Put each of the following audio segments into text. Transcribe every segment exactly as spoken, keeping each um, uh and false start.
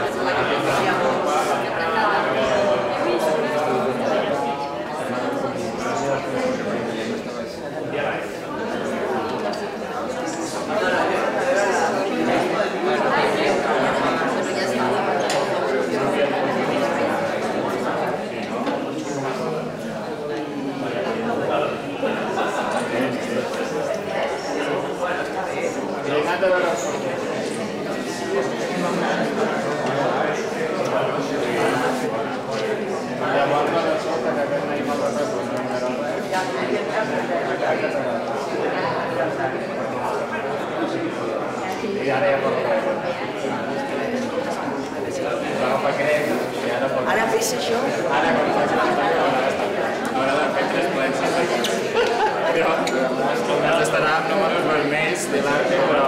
Ara fes això. Ara quan faig haurà de fer tres plens. Però estarà amb números vermells de l'arte, però...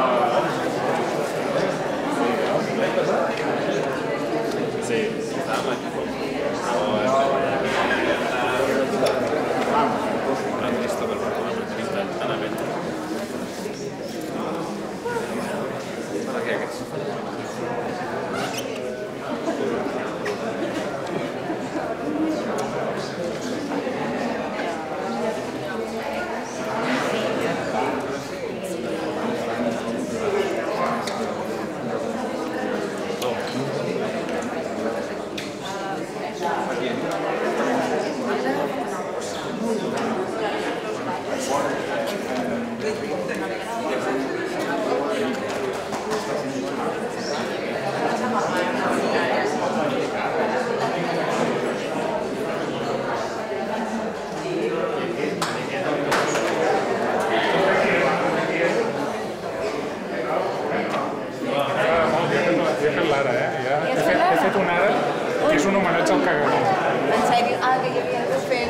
Sí, està amb l'equip. Han visto per favor una entrevista tan abierta. ¿Para qué hagas? He fet un ara que és un homenatge al cagador. En sèrio? Ah, que hi havia de fer...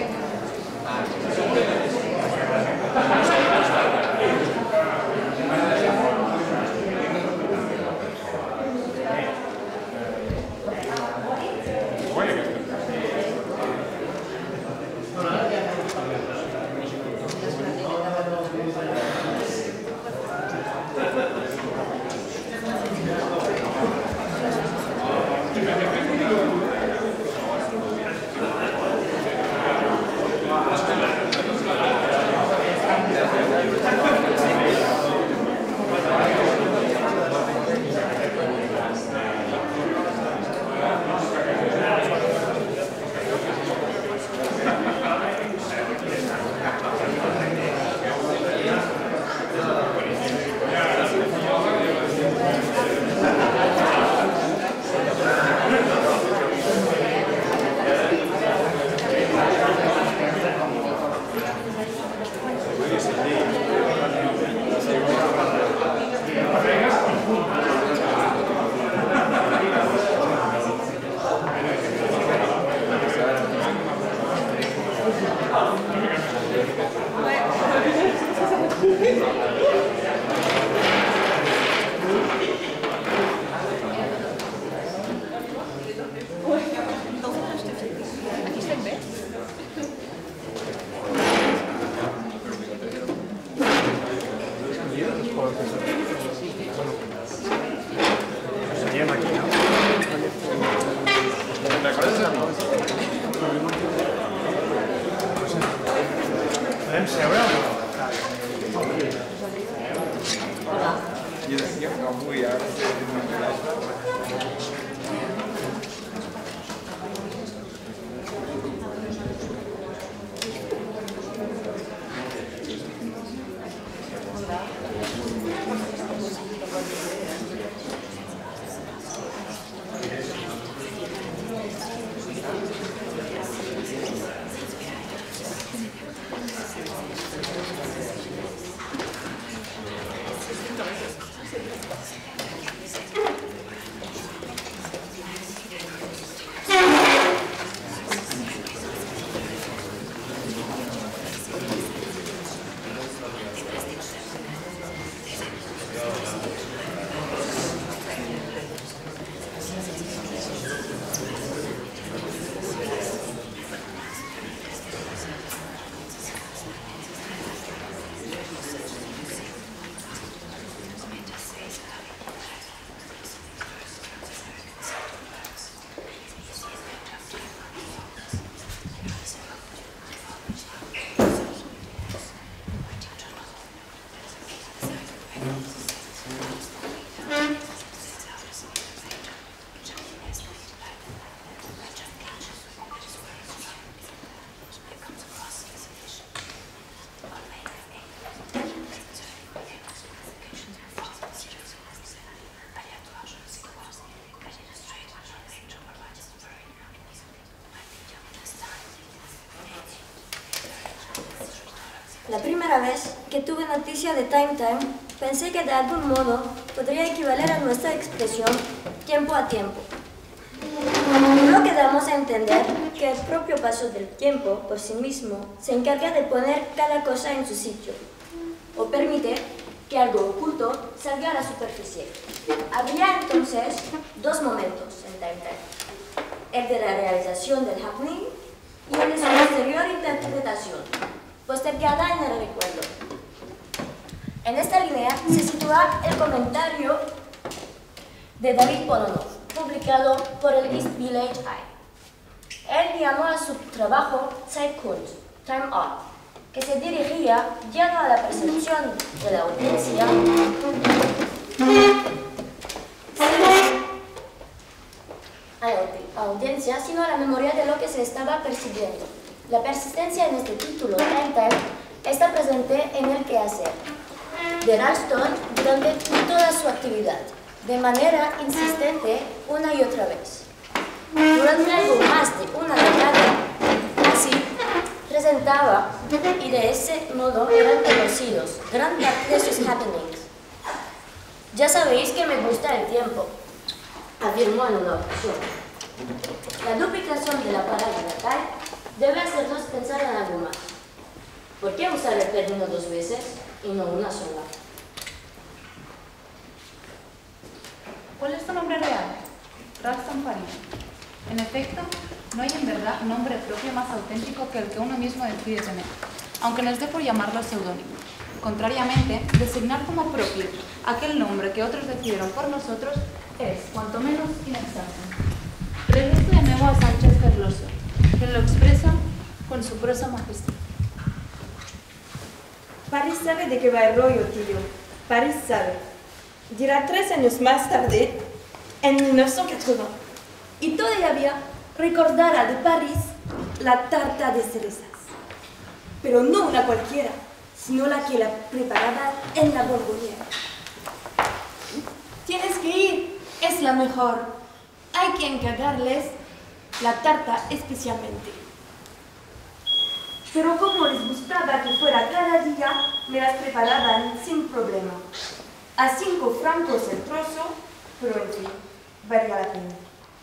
La primera vez que tuve noticia de Time Time, pensé que de algún modo podría equivaler a nuestra expresión tiempo a tiempo. Luego quedamos a entender que el propio paso del tiempo por sí mismo se encarga de poner cada cosa en su sitio, o permite que algo oculto salga a la superficie. Habría entonces dos momentos en Time Time: el de la realización del happening y el de su posterior interpretación, postergada en el recuerdo. En esta línea se sitúa el comentario de David Polonov, publicado por el East Village Eye. Él llamó a su trabajo Zeitkunst, Time Art, que se dirigía ya no a la percepción de la audiencia, a la audiencia, sino a la memoria de lo que se estaba percibiendo. La persistencia en este título, Time Time, está presente en el quehacer de Ralston durante toda su actividad, de manera insistente una y otra vez. Durante algo más de una década, así presentaba y de ese modo eran conocidos gran parte de sus happenings. Ya sabéis que me gusta el tiempo, afirmó en una ocasión. La duplicación de la palabra natal debe hacernos pensar en algo más. ¿Por qué usar el término dos veces y no una sola? ¿Cuál es tu nombre real? Ralston Paris. En efecto, no hay en verdad nombre propio más auténtico que el que uno mismo decide tener, aunque nos dé por llamarlo seudónimo. Contrariamente, designar como propio aquel nombre que otros decidieron por nosotros es, cuanto menos, inexacto. Regreso de nuevo a Sánchez Ferloso, que lo expresa con su prosa magistral. Paris sabe de qué va el rollo, tío. Paris sabe. Dirá tres años más tarde, en mil novecientos ochenta, y todavía recordará de París la tarta de cerezas. Pero no una cualquiera, sino la que la preparaba en la Borboniera. Tienes que ir, es la mejor. Hay que encargarles la tarta especialmente. Pero como les gustaba que fuera cada día, me las preparaban sin problema. A cinco francos el trozo, pero en fin, valía la pena.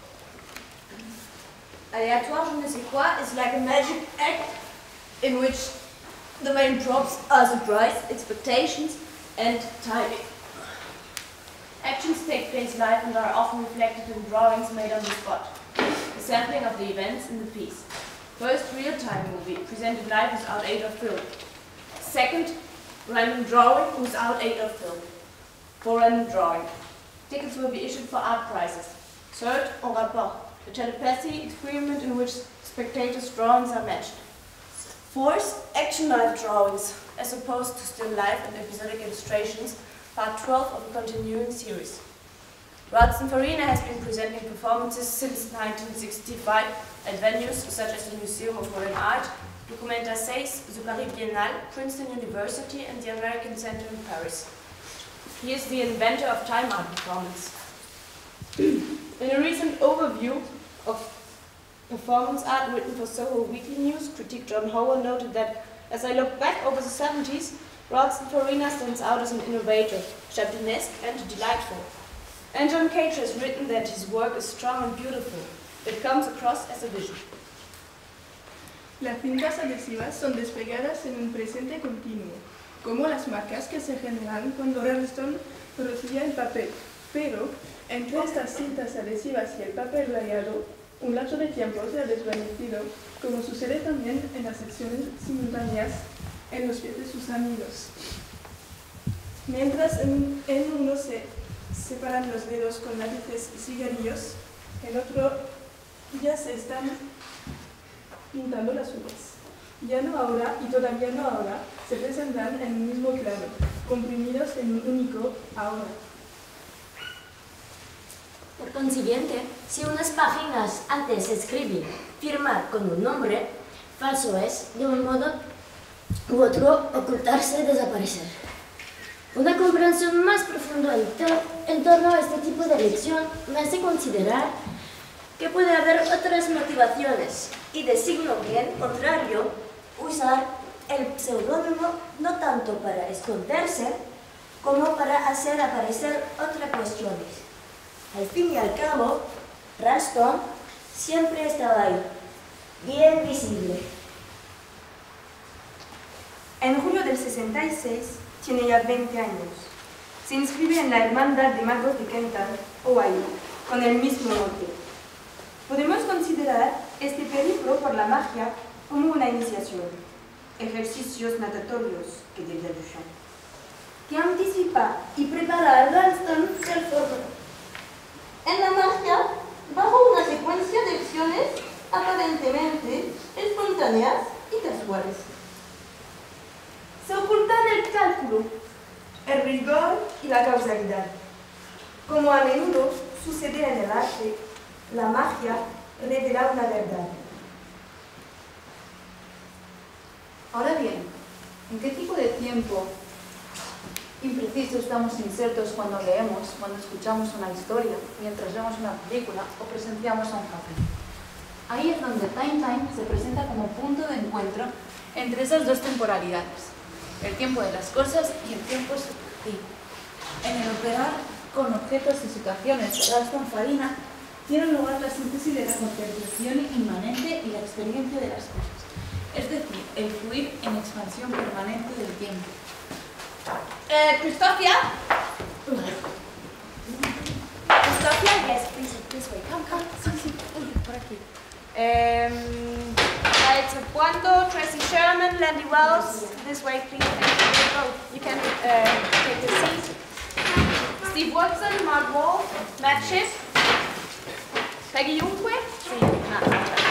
Aléatoire je ne sais quoi is like a magic act in which the main props are surprise, expectations, and timing. Actions take place live and are often reflected in drawings made on the spot. The sampling of the events in the piece. First, real-time movie, presented live without aid of film. Second, random drawing without aid of film. For random drawing. Tickets will be issued for art prizes. Third, en rapport, a telepathy experiment in which spectators' drawings are matched. Fourth, action live drawings, as opposed to still life and episodic illustrations, part twelve of a continuing series. Ralston Farina has been presenting performances since nineteen sixty-five at venues such as the Museum of Modern Art, Documenta seis, the Paris Biennale, Princeton University, and the American Center in Paris. He is the inventor of time art performance. In a recent overview of performance art written for Soho Weekly News, critic John Howard noted that, as I look back over the seventies, Ralston Farina stands out as an innovator, Japanesque and delightful. And John Cage has written that his work is strong and beautiful. It comes across as a vision. Las cintas adhesivas son despegadas en un presente continuo, como las marcas que se generan cuando Ralston producía el papel. Pero, entre estas cintas adhesivas y el papel rayado, un lapso de tiempo se ha desvanecido, como sucede también en las secciones simultáneas en los pies de sus amigos. Mientras en, en uno se separan los dedos con lápices y cigarrillos, en otro ya se están pintando las uñas. Ya no ahora, y todavía no ahora, se presentan en un mismo plano, comprimidos en un único ahora. Por consiguiente, si unas páginas antes se escribían firmar con un nombre, falso es, de un modo u otro, ocultarse, desaparecer. Una comprensión más profunda en torno a este tipo de elección me hace considerar que puede haber otras motivaciones y de signo bien contrario, usar el pseudónimo no tanto para esconderse como para hacer aparecer otras cuestiones. Al fin y al cabo, Ralston siempre estaba ahí, bien visible. En julio del sesenta y seis tiene ya veinte años. Se inscribe en la Hermandad de Magos de Kenton, Ohio, con el mismo nombre. Podemos considerar este periplo por la magia como una iniciación, ejercicios natatorios que diría Duchamp, que anticipa y prepara a Ralston del futuro. En la magia, bajo una secuencia de acciones aparentemente espontáneas y casuales. Se ocultan el cálculo, el rigor y la causalidad. Como a menudo sucede en el arte, la magia revela una verdad. Ahora bien, ¿en qué tipo de tiempo impreciso estamos insertos cuando leemos, cuando escuchamos una historia, mientras vemos una película o presenciamos a un papel? Ahí es donde Time Time se presenta como punto de encuentro entre esas dos temporalidades, el tiempo de las cosas y el tiempo subjetivo. En el operar con objetos y situaciones de Ralston Farina tiene lugar la síntesis de la contemplación inmanente y la experiencia de las cosas, es decir, el fluir en expansión permanente del tiempo. Eh, Christophia? Christophia? Yes, please, this way. Come, come. Sí, sí, por aquí. Um, Taekwondo, Tracy Sherman, Landy Wells. This way, please. Oh, you can uh, take the seat. Steve Watson, Mark Wall, Matt Schiff, Peggy Junque. Sí, no.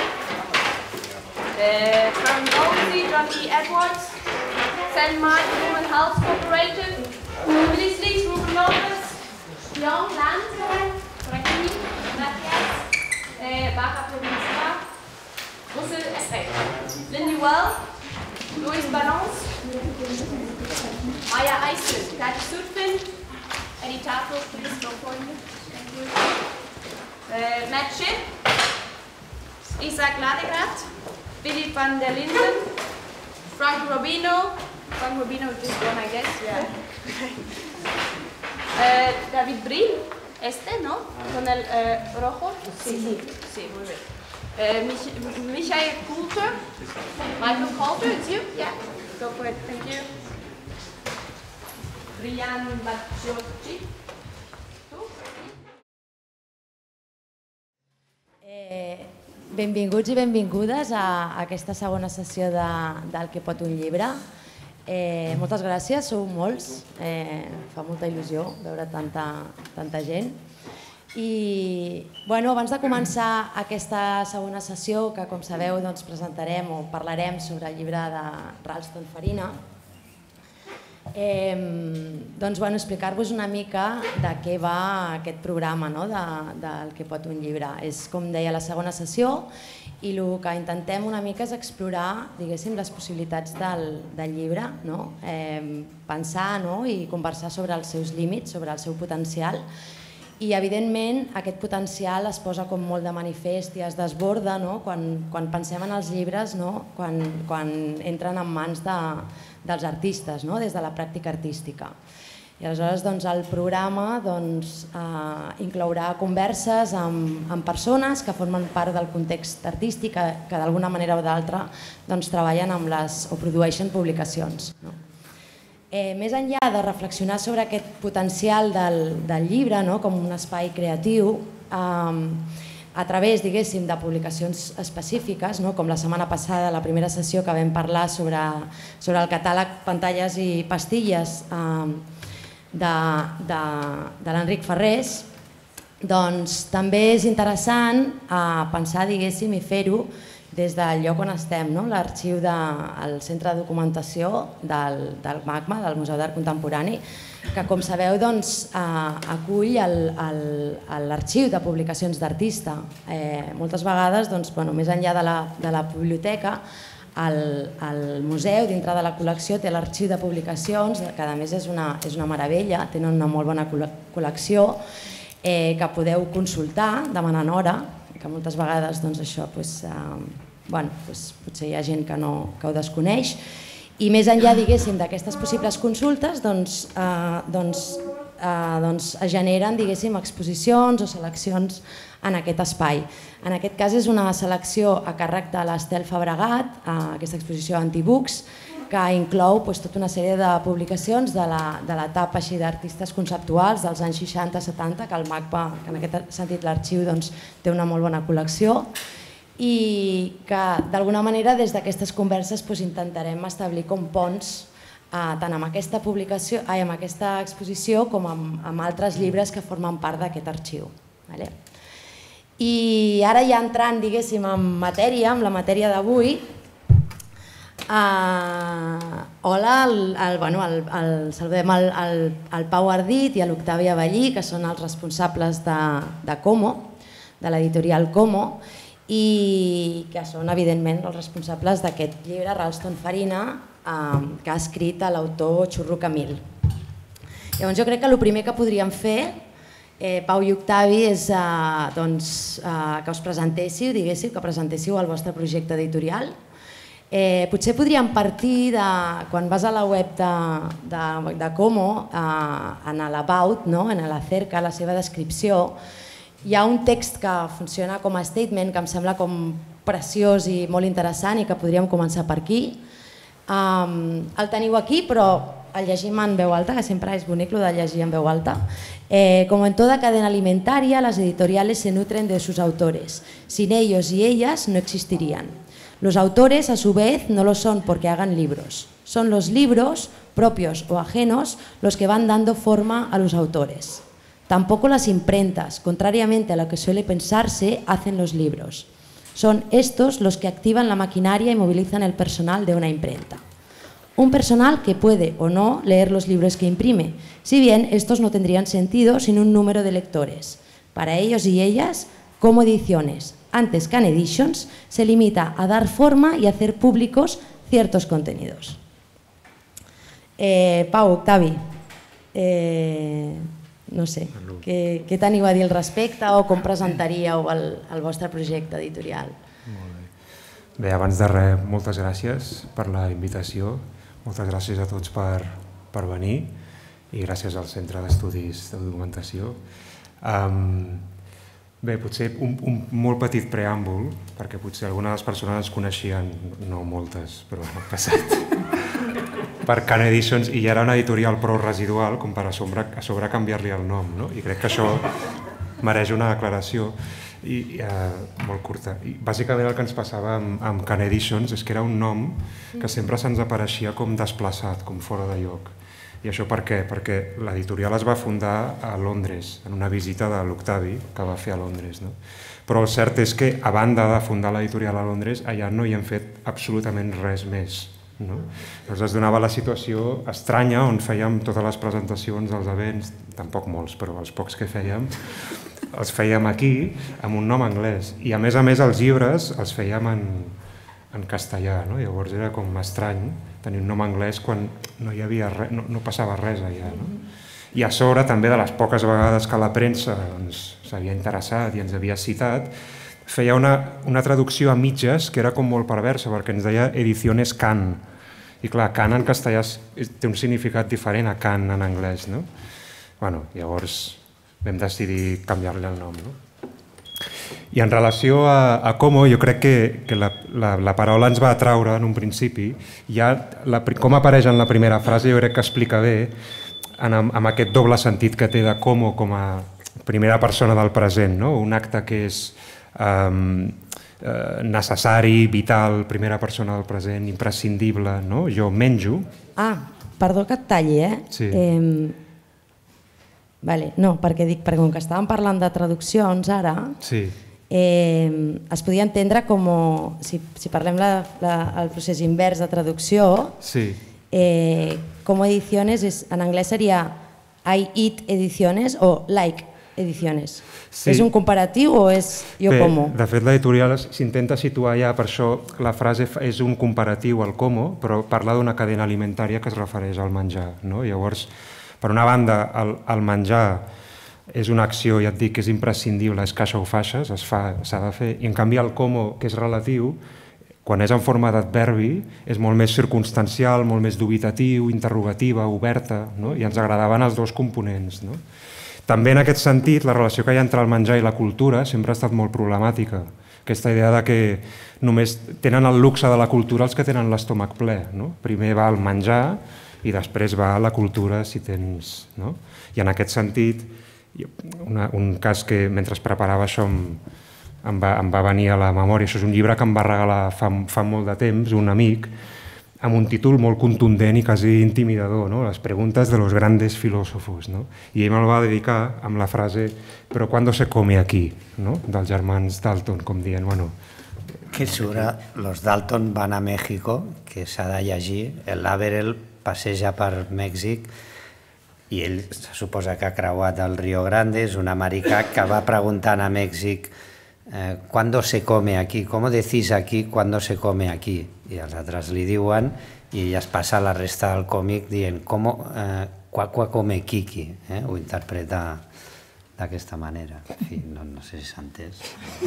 Uh, Karen Ramsey, John E. Edwards, Saint Mark Human Health Corporation, Willis Lees, Ruben Lopez, Young Land, Frankie, Matthias, uh, Baja Provincia, Russell Esbeck, Lindy Well, Louis Balance, Maya Eisel, Patty Sutphin, Eddie Tafel, please go for me. Thank you. Uh, Matt Schiff, Isaac Ladegrat, Billy van der Linden, Frank Robino, Frank Robino just one, I guess, yeah. uh, David Brill, este, ¿no? Con el uh, rojo. Sí, sí, sí, muy bien. Uh, Mich Michael Coulter, Michael Coulter, it's you? Yeah, go for it, thank you. Brian Bacciocchi. Eh, benvinguts i benvingudes a, a aquesta segona sessió de, del Que pot un llibre. Eh, moltes gràcies, sou molts, eh, fa molta il·lusió veure tanta, tanta gent. I bueno, abans de començar aquesta segona sessió, que com sabeu doncs, presentarem o parlarem sobre el llibre de Ralston Farina, eh, doncs, bueno, explicar-vos una mica de què va aquest programa, no? de, del Que pot un llibre. És, com deia, la segona sessió i el que intentem una mica és explorar, diguéssim, les possibilitats del, del llibre, no? eh, pensar, no? I conversar sobre els seus límits, sobre el seu potencial. I, evidentment, aquest potencial es posa com molt de manifest i es desborda, no? quan, quan pensem en els llibres, no? quan, quan entren en mans de, dels artistes, no? des de la pràctica artística. I aleshores doncs, el programa doncs, eh, inclourà converses amb, amb persones que formen part del context artístic, que, que d'alguna manera o d'altra doncs, treballen amb les, o produeixen publicacions. No? Eh, més enllà de reflexionar sobre aquest potencial del, del llibre, no? com un espai creatiu, eh, a través, diguéssim, de publicacions específiques, no? com la setmana passada, la primera sessió que vam parlar sobre, sobre el catàleg Pantalles i pastilles eh, de, de, de l'Enric Ferrés, doncs també és interessant eh, pensar, diguéssim, i fer-ho des del lloc on estem, no? l'arxiu del Centre de Documentació del, del MACMA, del Museu d'Art Contemporani, que, com sabeu, doncs, eh, acull l'arxiu de publicacions d'artista. Eh, moltes vegades, doncs, bueno, més enllà de la, de la biblioteca, el, el museu, dintre de la col·lecció, té l'arxiu de publicacions, que a més és una, és una meravella, tenen una molt bona col·lecció, eh, que podeu consultar demanant hora, que moltes vegades doncs, això, doncs, eh, bueno, doncs, potser hi ha gent que, no, que ho desconeix. I més enllà, diguéssim, d'aquestes possibles consultes, doncs, eh, doncs, eh, doncs es generen, diguéssim, exposicions o seleccions en aquest espai. En aquest cas és una selecció a càrrec de l'Estel Fabregat, eh, aquesta exposició Antibooks, que inclou doncs, tota una sèrie de publicacions de l'etapa d'artistes conceptuals dels anys seixanta setanta, que el MACBA, que en aquest sentit l'arxiu doncs, té una molt bona col·lecció, i que d'alguna manera des d'aquestes converses doncs, intentarem establir com ponts eh, tant amb aquesta publicació, ai, amb aquesta exposició com amb, amb altres llibres que formen part d'aquest arxiu. Vale? I ara ja entrant, diguéssim, en matèria, amb la matèria d'avui, Uh, hola, el, el, bueno, el, el, saludem el, el, el Pau Ardit i l'Octavi Avellí, que són els responsables de, de Como, de l'editorial Como, i que són evidentment els responsables d'aquest llibre Ralston Farina, uh, que ha escrit l'autor Churru Camil. Llavors jo crec que el primer que podríem fer, eh, Pau i Octavi, és uh, doncs, uh, que us presentéssiu, diguéssiu, que presentéssiu el vostre projecte editorial. Eh, potser podríem partir de, quan vas a la web de, de, de Como, eh, en l'About, no? En la cerca, la seva descripció, hi ha un text que funciona com a statement que em sembla com preciós i molt interessant i que podríem començar per aquí. Um, el teniu aquí, però el llegim en veu alta, que sempre és bonic lo de llegir en veu alta. Eh, como en toda cadena alimentaria, las editoriales se nutren de sus autores. Sin ellos y ellas no existirían. Los autores, a su vez, no lo son porque hagan libros. Son los libros, propios o ajenos, los que van dando forma a los autores. Tampoco las imprentas, contrariamente a lo que suele pensarse, hacen los libros. Son estos los que activan la maquinaria y movilizan el personal de una imprenta. Un personal que puede o no leer los libros que imprime, si bien estos no tendrían sentido sin un número de lectores. Para ellos y ellas, Como Ediciones, antes Can Editions, se limita a dar forma y hacer públicos ciertos contenidos. Eh, Pau, Octavi, eh, no sé, què, què teniu a dir al respecte o com presentaríeu el, el vostre projecte editorial? Molt bé. Bé, abans de res, moltes gràcies per la invitació, moltes gràcies a tots per, per venir i gràcies al Centre d'Estudis de Documentació. Um, Bé, potser un, un molt petit preàmbul, perquè potser algunes de les persones es coneixien, no moltes, però en el passat, per Can Editions, i ja era una editorial prou residual com per a sobre, a sobre canviar-li el nom, no? I crec que això mereix una declaració i, eh, molt curta. I bàsicament el que ens passava amb, amb Can Editions és que era un nom que sempre se'ns apareixia com desplaçat, com fora de lloc. I això per què? Perquè l'editorial es va fundar a Londres, en una visita de l'Octavi que va fer a Londres. No? Però el cert és que, a banda de fundar l'editorial a Londres, allà no hi hem fet absolutament res més. No? Llavors es donava la situació estranya on fèiem totes les presentacions dels events, tampoc molts, però els pocs que fèiem, els fèiem aquí amb un nom anglès. I a més a més els llibres els fèiem en, en castellà, no? Llavors era com estrany tenir un nom anglès quan no hi havia res, no, no passava res allà. No? I a sobre també de les poques vegades que la premsa s'havia interessat i ens havia citat, feia una, una traducció a mitges que era com molt perversa perquè ens deia Ediciones Can. I clar, Can en castellà té un significat diferent a Can en anglès. No? Bueno, llavors vam decidir canviar-li el nom. No? I en relació a, a Como, jo crec que, que la, la, la paraula ens va atraure en un principi. Ja la, com apareix en la primera frase jo crec que explica bé en, amb aquest doble sentit que té de Como com a primera persona del present, no? Un acte que és um, eh, necessari, vital, primera persona del present, imprescindible, no? Jo menjo. Ah, perdó que et talli, eh? Sí. Eh, vale, no, perquè dic, perquè com que estàvem parlant de traduccions ara, sí. eh, es podia entendre com, si, si parlem la, la, el procés invers de traducció, sí. eh, Como Ediciones és, en anglès seria I eat ediciones o like ediciones. Sí. És un comparatiu o és jo Bé, como? De fet, l'editorial s'intenta situar ja, per això la frase és un comparatiu al como, però parla d'una cadena alimentària que es refereix al menjar. No? Llavors, per una banda, el, el menjar és una acció, ja et dic, que és imprescindible, és caixa o faixes, s'ha de fer, i en canvi el como, que és relatiu, Quan és en forma d'adverbi és molt més circumstancial, molt més dubitatiu, interrogativa, oberta, no? I ens agradaven els dos components. No? També en aquest sentit, la relació que hi ha entre el menjar i la cultura sempre ha estat molt problemàtica. Aquesta idea de que només tenen el luxe de la cultura els que tenen l'estómac ple. No? Primer va el menjar i després va la cultura si tens... No? I en aquest sentit, una, un cas que mentre preparava això em, em, va, em va venir a la memòria, això és un llibre que em va regalar fa, fa molt de temps un amic, amb un títol molt contundent i quasi intimidador, no? Les preguntes de los grandes filósofos. No? I ell me'l va dedicar amb la frase «Però ¿cuándo se come aquí?» no? Dels germans Dalton, com dient, bueno... Que sura, los Dalton van a México, que s'ha de llegir, el Averell passeja per Mèxic i ell se suposa que ha creuat el Rio Grande, és un americà que va preguntant a Mèxic eh, ¿cuándo se come aquí? ¿Cómo decís aquí cuándo se come aquí? I els altres li diuen i ella es passa la resta del còmic dient ¿cómo, eh, cuacua come Kiki? Eh? Ho interpreta d'aquesta manera. En fi, no, no sé si s'ha entès.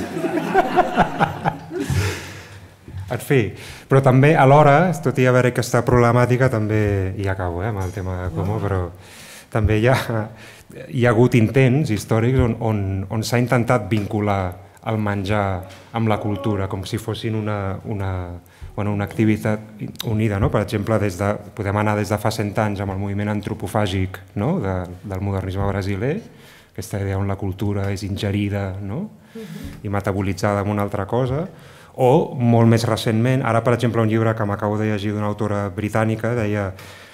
En fi, però també alhora, tot i haver aquesta problemàtica, també, i acabo eh, amb el tema de Como, però també hi ha, hi ha hagut intents històrics on, on, on s'ha intentat vincular el menjar amb la cultura, com si fossin una, una, bueno, una activitat unida. No? Per exemple, des de, podem anar des de fa cent anys amb el moviment antropofàgic, no? de, del modernisme brasiler, aquesta idea on la cultura és ingerida, no? I metabolitzada amb una altra cosa, o molt més recentment, ara per exemple un llibre que m'acabo de llegir d'una autora britànica deia,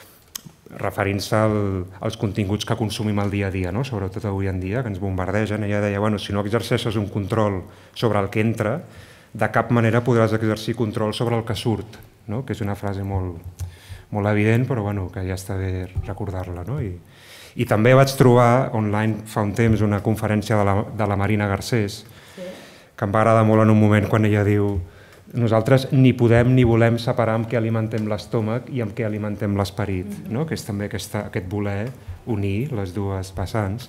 referint-se al, als continguts que consumim al dia a dia, no? Sobretot avui en dia, que ens bombardegen, ella deia, bueno, si no exerceixes un control sobre el que entra, de cap manera podràs exercir control sobre el que surt, no? Que és una frase molt, molt evident, però bueno, que ja està bé recordar-la. No? I, I també vaig trobar online fa un temps una conferència de la, de la Marina Garcés, que em va agradar molt en un moment quan ella diu nosaltres ni podem ni volem separar amb què alimentem l'estómac i amb què alimentem l'esperit, no? Que és també aquesta, aquest voler unir les dues vessants.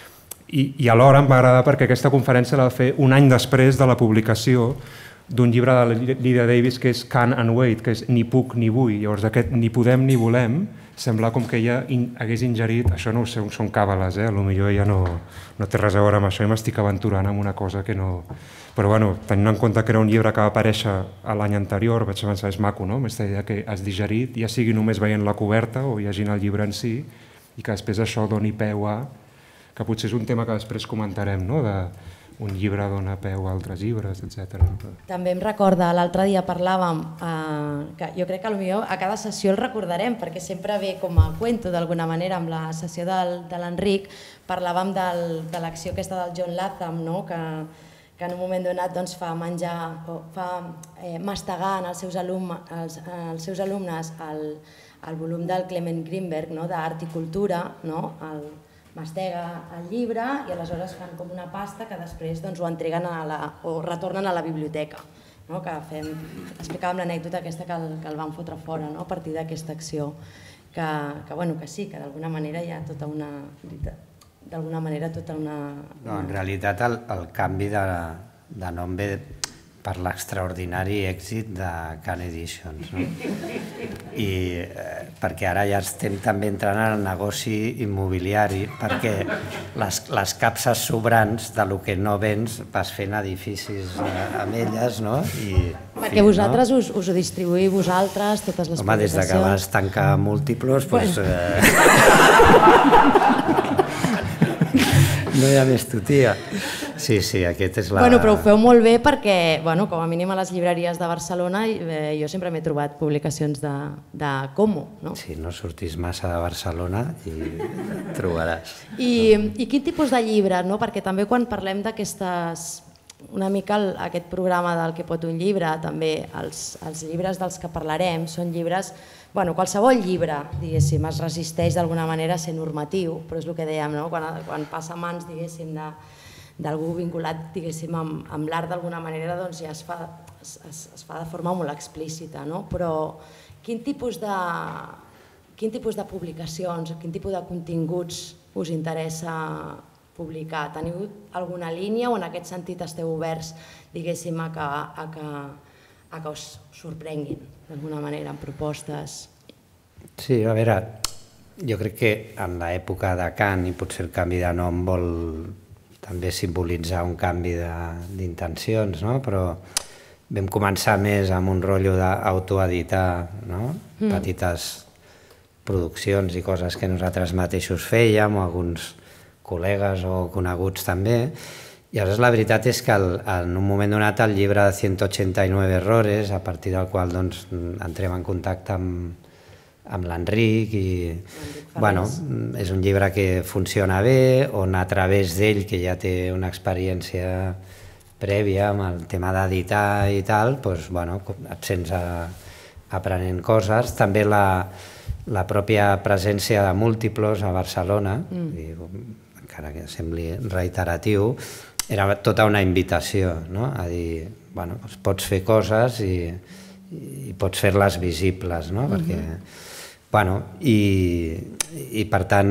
I, i alhora em va agradar perquè aquesta conferència la va fer un any després de la publicació d'un llibre de Lydia Davis que és Can't and Wait, que és Ni puc ni vull. Llavors aquest ni podem ni volem sembla com que ella in, hagués ingerit, això no ho sé, són càbales, eh? Potser ella no, no té res a veure amb això i m'estic aventurant amb una cosa que no... Però bueno, tenint en compte que era un llibre que va aparèixer l'any anterior, vaig pensar, és maco, no? Aquesta idea que has digerit, ja sigui només veient la coberta o llegint el llibre en si, i que després això doni peu a... que potser és un tema que després comentarem, no? De un llibre dona peu a altres llibres, etcètera. També em recorda, l'altre dia parlàvem, eh, que jo crec que potser a cada sessió el recordarem, perquè sempre ve com a cuento d'alguna manera, amb la sessió del, de l'Enric, parlàvem del, de l'acció aquesta del John Latham, no? que, que en un moment donat doncs, fa menjar, o fa eh, mastegar als seus, alumne, als, als seus alumnes el, el volum del Clement Greenberg, no? d'Art i Cultura, no? el, mastega el llibre i aleshores fan com una pasta que després doncs, ho entreguen a la, o retornen a la biblioteca. No? Que fem, explicàvem l'anècdota aquesta que el, que el van fotre fora, no? A partir d'aquesta acció. Que, que, bueno, que sí, que d'alguna manera hi ha tota una... d'alguna manera tota una... No, en realitat el, el canvi de, de nom ve per l'extraordinari èxit de Can Editions. No? I eh, perquè ara ja estem també entrant en el negoci immobiliari, perquè les, les capses sobrants de lo que no vens vas fent edificis eh, amb elles, no? I, perquè vosaltres no? us, us ho distribuïu vosaltres, totes les Home, des de que vas tancar múltiples, doncs... Bueno. Eh... no hi ha més tutia. Sí, sí, aquest és la... Bueno, però ho feu molt bé perquè, bueno, com a mínim a les llibreries de Barcelona, eh, jo sempre m'he trobat publicacions de, de Como, no? Sí, no surtis massa de Barcelona i trobaràs. I, i quin tipus de llibres, no? Perquè també quan parlem d'aquestes... Una mica el, aquest programa del Que pot un llibre, també els, els llibres dels que parlarem són llibres... Bueno, qualsevol llibre, diguéssim, es resisteix d'alguna manera a ser normatiu, però és el que dèiem, no? Quan, quan passa a mans, diguéssim, de... d'algú vinculat, diguéssim, amb, amb l'art d'alguna manera, doncs ja es fa, es, es fa de forma molt explícita, no? Però quin tipus de, quin tipus de publicacions, quin tipus de continguts us interessa publicar? Teniu alguna línia o en aquest sentit esteu oberts, diguéssim, a que, a que, a que us sorprenguin d'alguna manera amb propostes. Sí, a veure, jo crec que en l'època de Kant, i potser el canvi de nom vol també simbolitzar un canvi d'intencions, no? Però vam començar més amb un rotllo d'autoeditar, no? Mm. Petites produccions i coses que nosaltres mateixos fèiem, o alguns col·legues o coneguts també. I llavors la veritat és que el, en un moment donat el llibre de ciento ochenta y nueve errores, a partir del qual doncs, entrem en contacte amb, amb l'Enric, i bueno, és un llibre que funciona bé, on a través d'ell, que ja té una experiència prèvia amb el tema d'editar i tal, doncs, bueno, et sents a, aprenent coses. També la, la pròpia presència de múltiplos a Barcelona, mm. i, encara que sembli reiteratiu, era tota una invitació, no? A dir, bueno, doncs pots fer coses i, i pots fer-les visibles, no? Mm-hmm. Perquè, bueno, i, i per tant,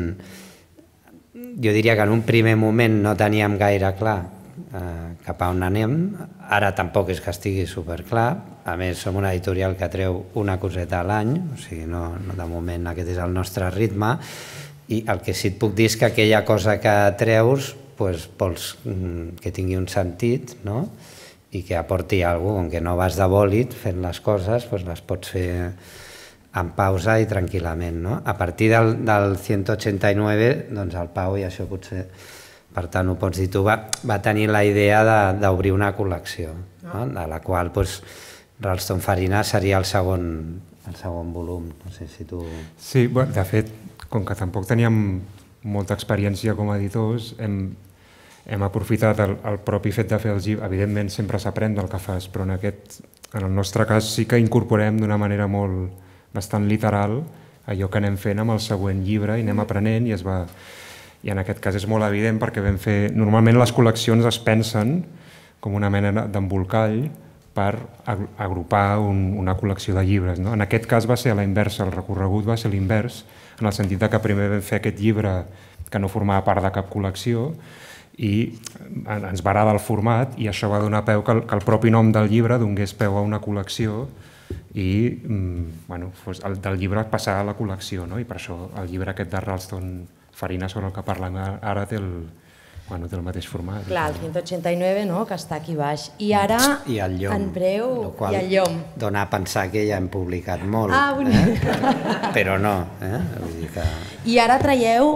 jo diria que en un primer moment no teníem gaire clar eh, cap a on anem. Ara tampoc és que estigui superclar. A més, som una editorial que treu una coseta a l'any, o sigui, no, no, de moment aquest és el nostre ritme, i el que sí et puc dir és que aquella cosa que treus doncs, vols que tingui un sentit, no? I que aporti alguna cosa, com que no vas de bòlit fent les coses, doncs les pots fer en pausa i tranquil·lament, no? A partir del, del ciento ochenta y nueve, doncs el Pau, i això potser, per tant ho pots dir tu, va, va tenir la idea d'obrir una col·lecció, no? De la qual doncs, Ralston Farina seria el segon, el segon volum. No sé si tu... Sí, bueno, de fet, com que tampoc teníem molta experiència com a editors, hem, hem aprofitat el, el propi fet de fer els llibres. Evidentment sempre s'aprèn del que fas, però en, aquest, en el nostre cas sí que incorporem d'una manera molt bastant literal allò que anem fent amb el següent llibre i anem aprenent, i es va... I en aquest cas és molt evident perquè vam fer... Normalment les col·leccions es pensen com una mena d'embolcall per agrupar un, una col·lecció de llibres, no? En aquest cas va ser a la inversa, el recorregut va ser l'invers, en el sentit que primer vam fer aquest llibre que no formava part de cap col·lecció i ens va agradar el format, i això va donar peu que el, que el propi nom del llibre donés peu a una col·lecció i bueno, del llibre passar a la col·lecció, no? I per això el llibre aquest de Ralston Farina sobre el que parlem ara té el, bueno, té el mateix format. Clar, el ciento ochenta y nueve, no?, que està aquí baix. I ara, I el llom, en breu, i el llom. Dona a pensar que ja hem publicat molt, ah, eh? Però no. Eh? Vull dir que... I ara traieu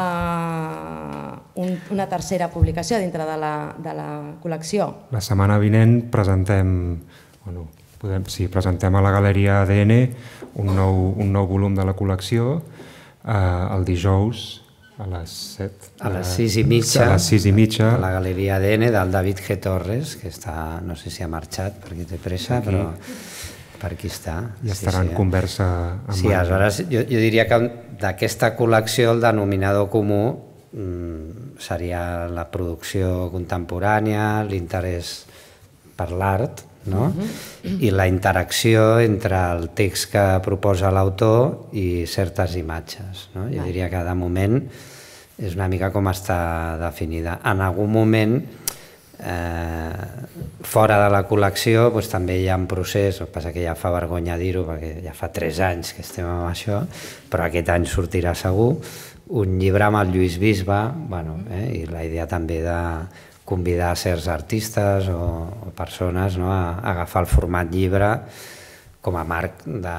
uh, un, una tercera publicació dintre de la, de la col·lecció. La setmana vinent presentem, bueno, podem, sí, presentem a la Galeria A D N un nou, un nou volum de la col·lecció, uh, el dijous, a les set. A les sis i mitja. A les sis i mitja. A la Galeria A D N del David G. Torres, que està, no sé si ha marxat perquè té pressa, aquí. Però per aquí està. I estarà sí, en sí. conversa amb... Sí, aleshores jo, jo diria que d'aquesta col·lecció el denominador comú mm, seria la producció contemporània, l'interès per l'art, no? Uh-huh. I la interacció entre el text que proposa l'autor i certes imatges, no? Jo diria que de moment és una mica com està definida. En algun moment, eh, fora de la col·lecció, doncs, també hi ha un procés, el que passa que ja fa vergonya dir-ho perquè ja fa tres anys que estem amb això, però aquest any sortirà segur, un llibre amb el Lluís Bisbe, bueno, eh, i la idea també de convidar certs artistes o, o persones, no, a, a agafar el format llibre com a marc de,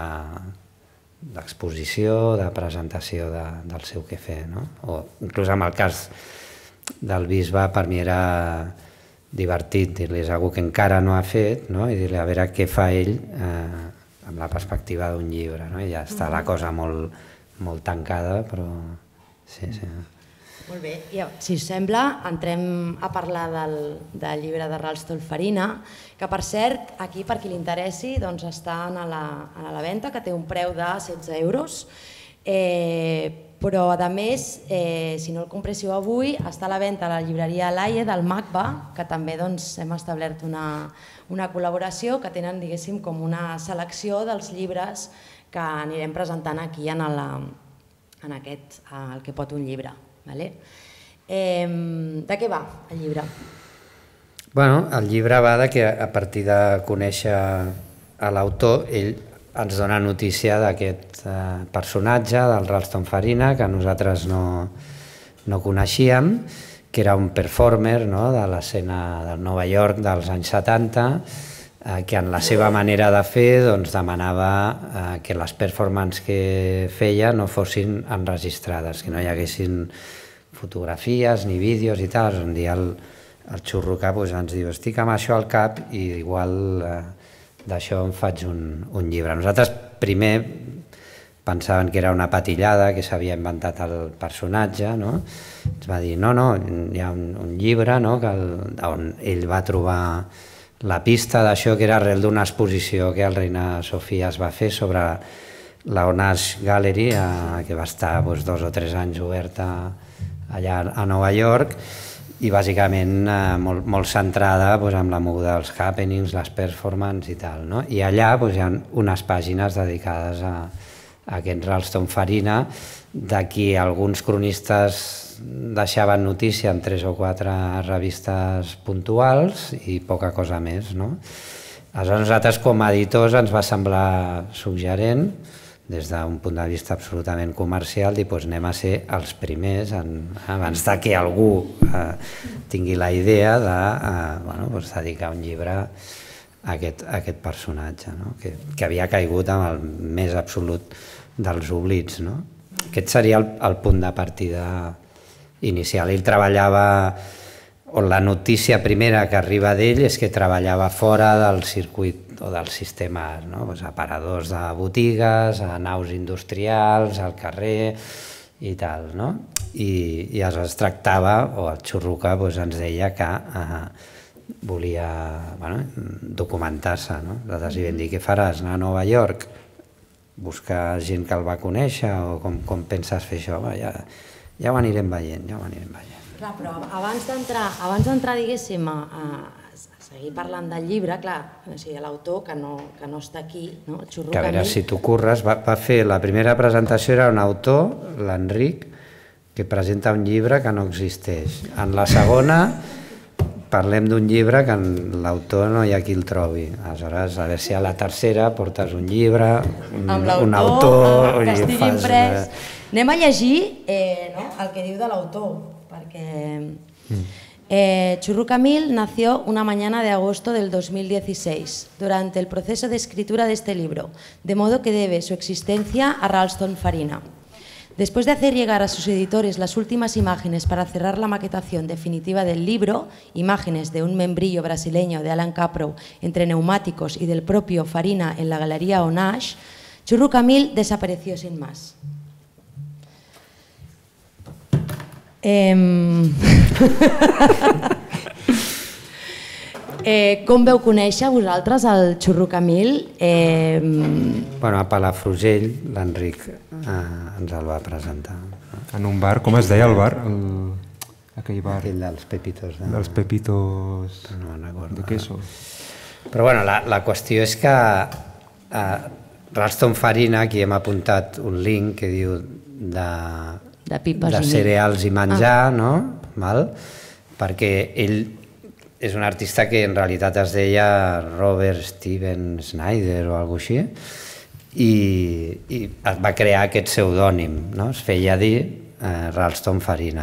d'exposició, de presentació de, del seu quefer, no? O inclús en el cas del bisbe, per mi era divertit dir-li a algú que encara no ha fet, no? I dir-li a veure què fa ell eh, amb la perspectiva d'un llibre, no? I ja està la cosa molt, molt tancada, però sí, sí. Molt bé, i si us sembla entrem a parlar del, del llibre de Ralston Farina, que per cert, aquí per qui li interessi, doncs està a la, a la venda, que té un preu de setze euros, eh, però a més, eh, si no el compréssiu avui, està a la venda a la llibreria Laie del MACBA, que també doncs, hem establert una, una col·laboració, que tenen, diguéssim, com una selecció dels llibres que anirem presentant aquí en, la, en aquest, el que pot un llibre. Vale? Eh, de què va el llibre? Bueno, el llibre va de que a partir de conèixer a l'autor, ell ens dona notícia d'aquest eh, personatge, del Ralston Farina, que nosaltres no, no coneixíem, que era un performer, no?, de l'escena del Nova York dels anys setanta, eh, que en la seva manera de fer doncs, demanava eh, que les performances que feia no fossin enregistrades, que no hi haguessin fotografies ni vídeos i tal. Un dia el, el xurruca pues, ens diu estic amb això al cap i igual eh, d'això em faig un, un llibre. Nosaltres primer pensaven que era una patillada, que s'havia inventat el personatge, no? Ens va dir, no, no, hi ha un, un llibre, no?, que el, on ell va trobar la pista d'això, que era arrel d'una exposició que el Reina Sofia es va fer sobre la Onage Gallery, eh, que va estar doncs, dos o tres anys oberta allà a Nova York, i bàsicament eh, molt, molt centrada doncs, amb la moguda dels happenings, les performances i tal, no? I allà doncs, hi ha unes pàgines dedicades a, a aquest Ralston Farina, de qui alguns cronistes deixaven notícia en tres o quatre revistes puntuals i poca cosa més, no? Aleshores nosaltres com a editors ens va semblar suggerent, des d'un punt de vista absolutament comercial, dir, doncs anem a ser els primers, en, abans de que algú eh, tingui la idea de eh, bueno, doncs dedicar un llibre a aquest, a aquest personatge, no? que, que havia caigut amb el més absolut dels oblits. No? Aquest seria el, el punt de partida inicial. Ell treballava, on la notícia primera que arriba d'ell és que treballava fora del circuit o dels sistemes, no? Pues aparadors de botigues, a naus industrials, al carrer i tal, no? I, i es tractava, o el xurruca pues, ens deia que eh, volia bueno, documentar-se, no? Nosaltres li vam dir, què faràs, anar a Nova York? Buscar gent que el va conèixer o com, com penses fer això? Va, ja, ja ho anirem veient, ja ho anirem veient. Clar, però abans d'entrar, abans d'entrar, diguéssim, a, a seguir parlant del llibre, clar, o sigui, l'autor, que, no, que no està aquí, no? El xurruca. Que a veure, si t'ho curres, va, va fer, la primera presentació era un autor, l'Enric, que presenta un llibre que no existeix. En la segona parlem d'un llibre que l'autor no hi ha qui el trobi. Aleshores, a veure si a la tercera portes un llibre, un, un autor... que estigui fas, imprès. Anem a llegir eh, ¿no? el que diu de l'autor, perquè... Mm. Eh, Churruca Mill nació una mañana de agosto del dos mil dieciséis, durante el proceso de escritura de este libro, de modo que debe su existencia a Ralston Farina. Después de hacer llegar a sus editores las últimas imágenes para cerrar la maquetación definitiva del libro, imágenes de un membrillo brasileño de Alan Caprow entre neumáticos y del propio Farina en la Galería Onage, Churruca Mill desapareció sin más. Eh... eh, com veu conèixer vosaltres el Churruca Mill? Eh... Bueno, a Palafrugell l'Enric eh, ens el va presentar. En un bar, com es deia el bar? El... Aquell bar. Aquell dels Pepitos. De... Dels Pepitos... No recordo. De queso. Però bueno, la, la qüestió és que eh, Ralston Farina, aquí hem apuntat un link que diu de... de, pipes de cereals i menjar, ah. no? Val? Perquè ell és un artista que en realitat es deia Robert Steven Snyder o alguna cosa així, i, i va crear aquest pseudònim, no? Es feia dir eh, Ralston Farina.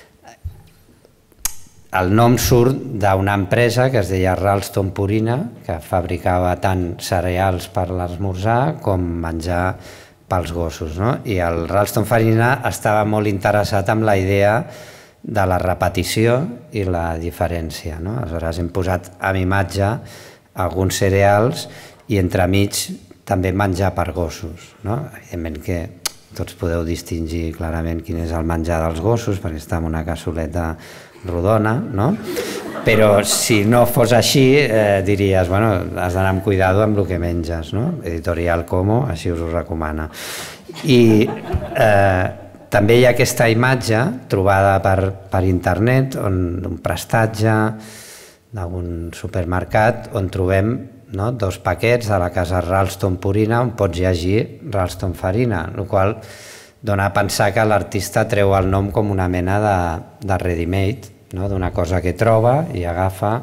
El nom surt d'una empresa que es deia Ralston Purina, que fabricava tant cereals per l'esmorzar com menjar pels gossos, no? I el Ralston Farina estava molt interessat amb la idea de la repetició i la diferència, no? Aleshores hem posat amb imatge alguns cereals i entremig també menjar per gossos, no? Evidentment que tots podeu distingir clarament quin és el menjar dels gossos perquè està en una cassoleta rodona, no? Però si no fos així eh, diries, bueno, has d'anar amb cuidado amb el que menges, no? Editorial Como així us ho recomana. I eh, també hi ha aquesta imatge trobada per, per internet, on, un prestatge d'algun supermercat on trobem no, dos paquets de la casa Ralston Purina on pots llegir Ralston Farina, el qual dona a pensar que l'artista treu el nom com una mena de, de ready-made, no, d'una cosa que troba i agafa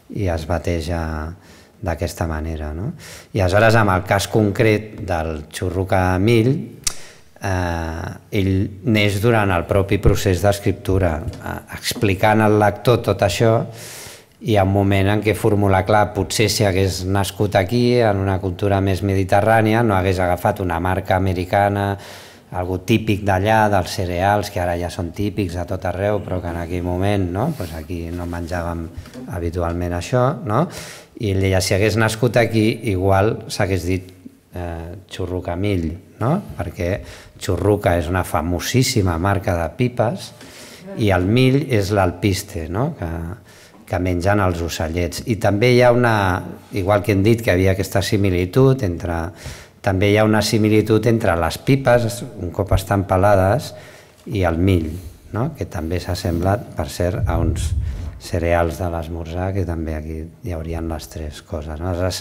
i es bateja d'aquesta manera. No? I aleshores, amb el cas concret del Churruca Mill, eh, ell neix durant el propi procés d'escriptura, eh, explicant al lector tot això, i hi ha un moment en què formula, clar, potser si hagués nascut aquí, en una cultura més mediterrània, no hagués agafat una marca americana, algo típic d'allà, dels cereals, que ara ja són típics a tot arreu, però que en aquell moment, no? Pues aquí no menjàvem habitualment això, no? I ell deia, si hagués nascut aquí, igual s'hagués dit eh, Churruca Mill, no? Perquè Churruca és una famosíssima marca de pipes i el mill és l'alpiste, no? que, que mengen els ocellets. I també hi ha una, igual que hem dit que hi havia aquesta similitud entre... També hi ha una similitud entre les pipes, un cop estan pelades, i el mill, no? Que també s'assembla, per cert, a uns cereals de l'esmorzar, que també aquí hi haurien les tres coses. No? Aleshores,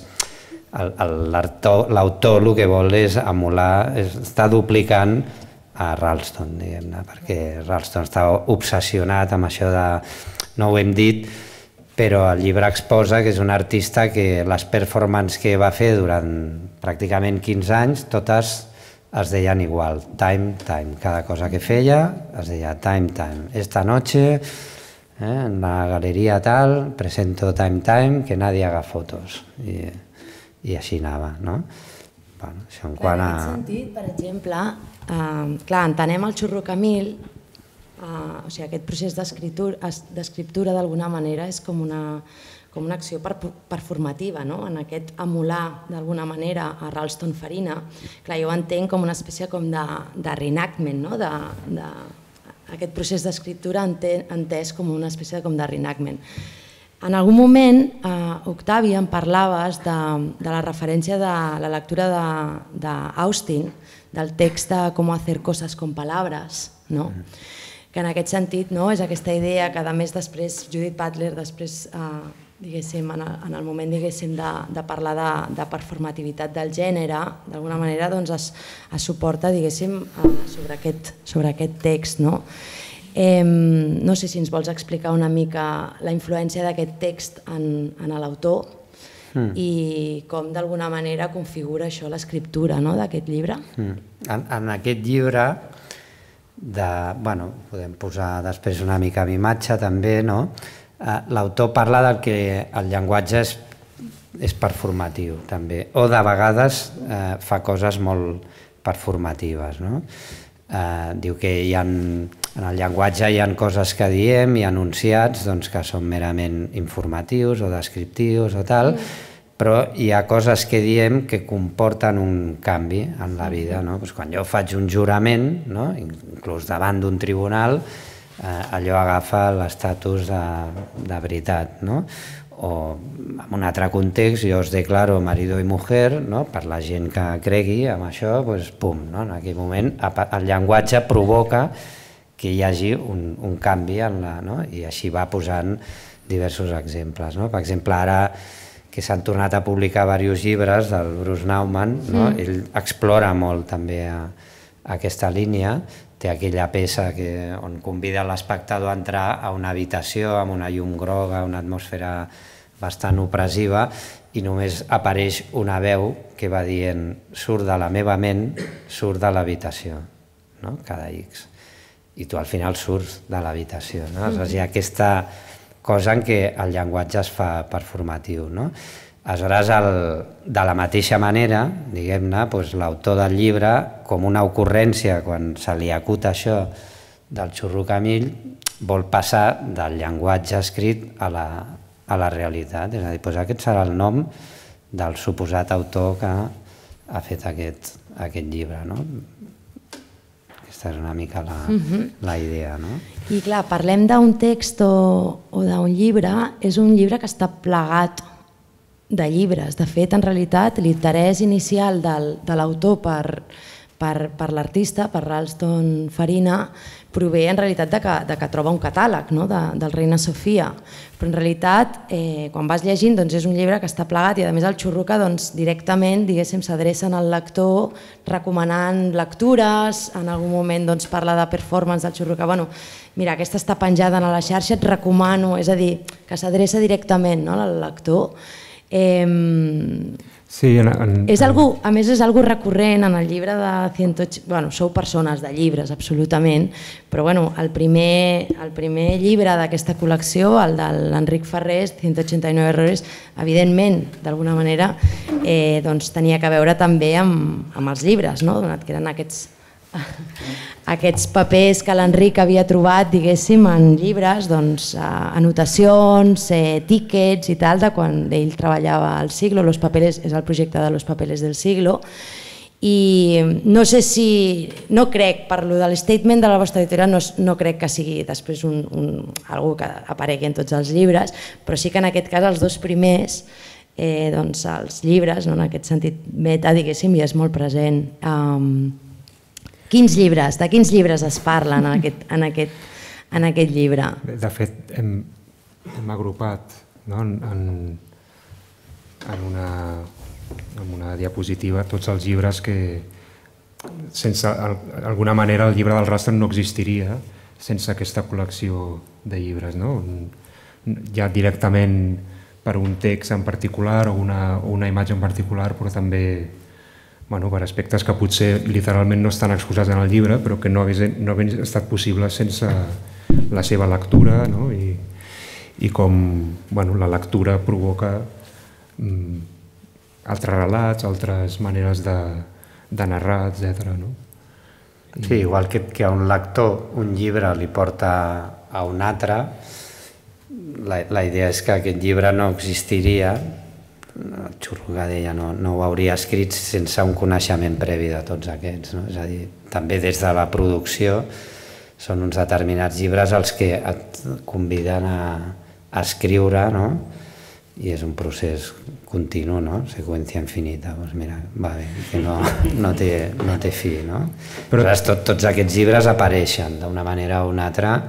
l'autor el que vol és emular, és, està duplicant a Ralston, diguem-ne, perquè Ralston estava obsessionat amb això de... No ho hem dit, però el llibre exposa que és un artista que les performances que va fer durant pràcticament quinze anys, totes es deien igual, time, time. Cada cosa que feia es deia time, time. Esta noche, eh, en la galeria tal, presento time, time, que nadie haga fotos. I, i així anava, no? Bueno, això en quant a... En aquest sentit, per exemple, eh, clar, entenem el Churruca Mill. Uh, o sigui, aquest procés d'escriptura d'alguna manera és com una, com una acció performativa, no? En aquest emular d'alguna manera a Ralston Farina, clar, jo ho entenc com una espècie com de, de reenactment, no? de, de, aquest procés d'escriptura entès com una espècie com de reenactment. En algun moment, uh, Octavi, em parlaves de, de la referència de la lectura d'Austin, de, del text de Com hacer cosas con palabras, no? Mm. Que en aquest sentit no, és aquesta idea que a més després Judith Butler després eh, diguéssim, en, el, en el moment diguéssim, de, de parlar de, de performativitat del gènere, d'alguna manera doncs, es, es suporta diguéssim, eh, sobre, aquest, sobre aquest text. No? Eh, no sé si ens vols explicar una mica la influència d'aquest text en, en l'autor mm. i com d'alguna manera configura això l'escriptura, no, d'aquest llibre. Mm. En, en aquest llibre de, bueno, podem posar després una mica d'imatge també, no? Eh, l'autor parla del que el llenguatge és, és performatiu també, o de vegades eh, fa coses molt performatives, no? Eh, diu que hi ha, en el llenguatge hi ha coses que diem i enunciats doncs, que són merament informatius o descriptius o tal, mm. però hi ha coses que diem que comporten un canvi en la vida. No? Pues quan jo faig un jurament, no? Inclús davant d'un tribunal, eh, allò agafa l'estatus de, de veritat. No? O en un altre context, jo us declaro marido i mujer, no? Per la gent que cregui en això, pues, pum, no? En aquell moment el llenguatge provoca que hi hagi un, un canvi en la, no? I així va posant diversos exemples. No? Per exemple, ara que s'han tornat a publicar diversos llibres del Bruce Nauman, no? Mm. Ell explora molt també a, a aquesta línia, té aquella peça que, on convida l'espectador a entrar a una habitació amb una llum groga, una atmosfera bastant opressiva, i només apareix una veu que va dient surt de la meva ment, surt de l'habitació, no? Cada X. I tu al final surts de l'habitació. No? Mm. Hi ha aquesta cosa en què el llenguatge es fa performatiu. No? Aleshores, el, de la mateixa manera, diguem-ne, doncs, l'autor del llibre, com una ocurrència, quan se li acuta això del Churruca Mill, vol passar del llenguatge escrit a la, a la realitat. És a dir, doncs aquest serà el nom del suposat autor que ha fet aquest, aquest llibre. No? Aquesta és una mica la, uh-huh. la idea. No? I clar, parlem d'un text o, o d'un llibre, és un llibre que està plegat de llibres. De fet, en realitat, l'interès inicial del, de l'autor per, per, per l'artista, per Ralston Farina, prové en realitat de que, de que troba un catàleg, no? de, del Reina Sofia, però en realitat eh, quan vas llegint doncs, és un llibre que està plegat i a més el Churruca doncs, directament diguéssim s'adrecen al lector recomanant lectures, en algun moment doncs, parla de performance del Churruca, bueno, mira, aquesta està penjada a la xarxa, et recomano, és a dir, que s'adreça directament, no? al lector. Eh, Sí, en, en, és algú, a més és algo recurrent en el llibre de cent... Bueno, sou persones de llibres, absolutament, però bueno, el primer, el primer llibre d'aquesta col·lecció, el de l'Enric Ferrés, ciento ochenta y nueve errores, evidentment, d'alguna manera, eh, doncs, tenia que veure també amb, amb els llibres, no? Donat que eren aquests, aquests papers que l'Enric havia trobat, diguéssim, en llibres, doncs, anotacions, eh, tíquets i tal, de quan ell treballava al Siglo, los papeles, és el projecte de Los Papeles del Siglo, i no sé si, no crec, per lo de l'statement de la vostra editorial, no, no crec que sigui després un, un, algú que aparegui en tots els llibres, però sí que en aquest cas els dos primers, eh, doncs els llibres, no, en aquest sentit meta, diguéssim, i és molt present. Um, Quins llibres, de quins llibres es parlen en aquest, en aquest, en aquest llibre? De fet, hem, hem agrupat, no, en, en, en, una, en una diapositiva tots els llibres que, sense alguna manera, el llibre del rastre no existiria sense aquesta col·lecció de llibres, no? Ja directament per un text en particular o una, o una imatge en particular, però també bueno, per aspectes que potser literalment no estan exposats en el llibre, però que no hagués, no hagués estat possible sense la seva lectura, no? I, i com bueno, la lectura provoca mm, altres relats, altres maneres de, de narrar, etcètera. No? I... Sí, igual que, que a un lector un llibre li porta a un altre, la, la idea és que aquest llibre no existiria, el Churruca deia, no, no ho hauria escrit sense un coneixement previ de tots aquests. No? És a dir, també des de la producció són uns determinats llibres els que et conviden a, a escriure, no? I és un procés continu, no? Seqüència infinita, doncs mira, va bé, que no, no, té, no té fi, no? Però tot, tots aquests llibres apareixen d'una manera o una altra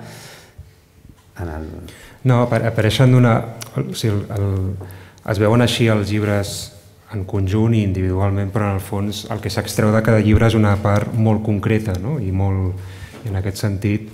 en el... No, apareixen d'una... O sigui, el, es veuen així els llibres en conjunt i individualment, però en el fons el que s'extreu de cada llibre és una part molt concreta, no? I molt, en aquest sentit,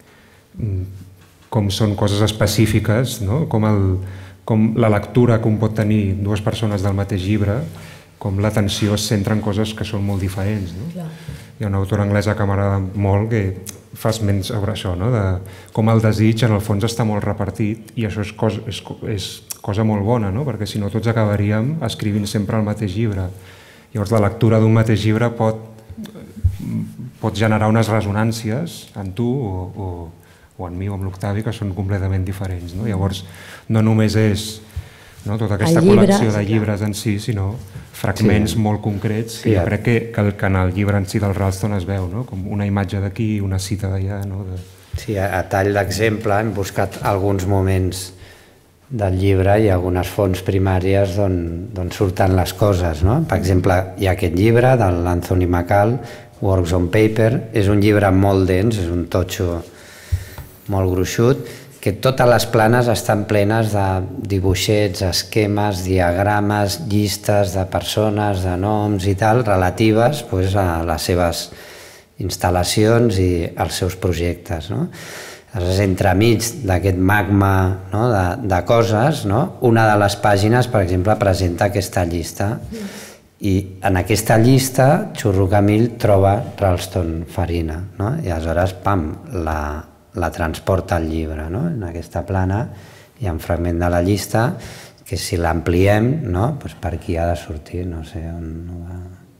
com són coses específiques, no? Com, el, com la lectura que un pot tenir dues persones del mateix llibre, com l'atenció es centra en coses que són molt diferents. No? Hi ha una autora anglesa que m'agrada molt que fa esment sobre això, no? De com el desig en el fons està molt repartit i això és cosa, és, és cosa molt bona, no? Perquè si no tots acabaríem escrivint sempre el mateix llibre. Llavors la lectura d'un mateix llibre pot, pot generar unes resonàncies en tu o, o, o en mi o amb l'Octavi que són completament diferents. No? Llavors no només és no, tota aquesta col·lecció de llibres en si, sinó fragments sí. molt concrets que sí, jo crec que, que en el llibre en si del Ralston es veu, no? Com una imatge d'aquí, una cita d'allà. No? De... Sí, a, a tall d'exemple hem buscat alguns moments del llibre i algunes fonts primàries d'on surten les coses. No? Per exemple, hi ha aquest llibre de l'Anthony McCall, Works on Paper, és un llibre molt dens, és un totxo molt gruixut, que totes les planes estan plenes de dibuixets, esquemes, diagrames, llistes de persones, de noms i tal, relatives pues, a les seves instal·lacions i als seus projectes. No? Entremig d'aquest magma no, de, de coses, no? Una de les pàgines, per exemple, presenta aquesta llista i en aquesta llista Churruca Mill troba Ralston Farina, no? I aleshores, pam, la la transporta al llibre. No? En aquesta plana hi ha un fragment de la llista que si l'ampliem, no? Pues per aquí ha de sortir, no sé on va...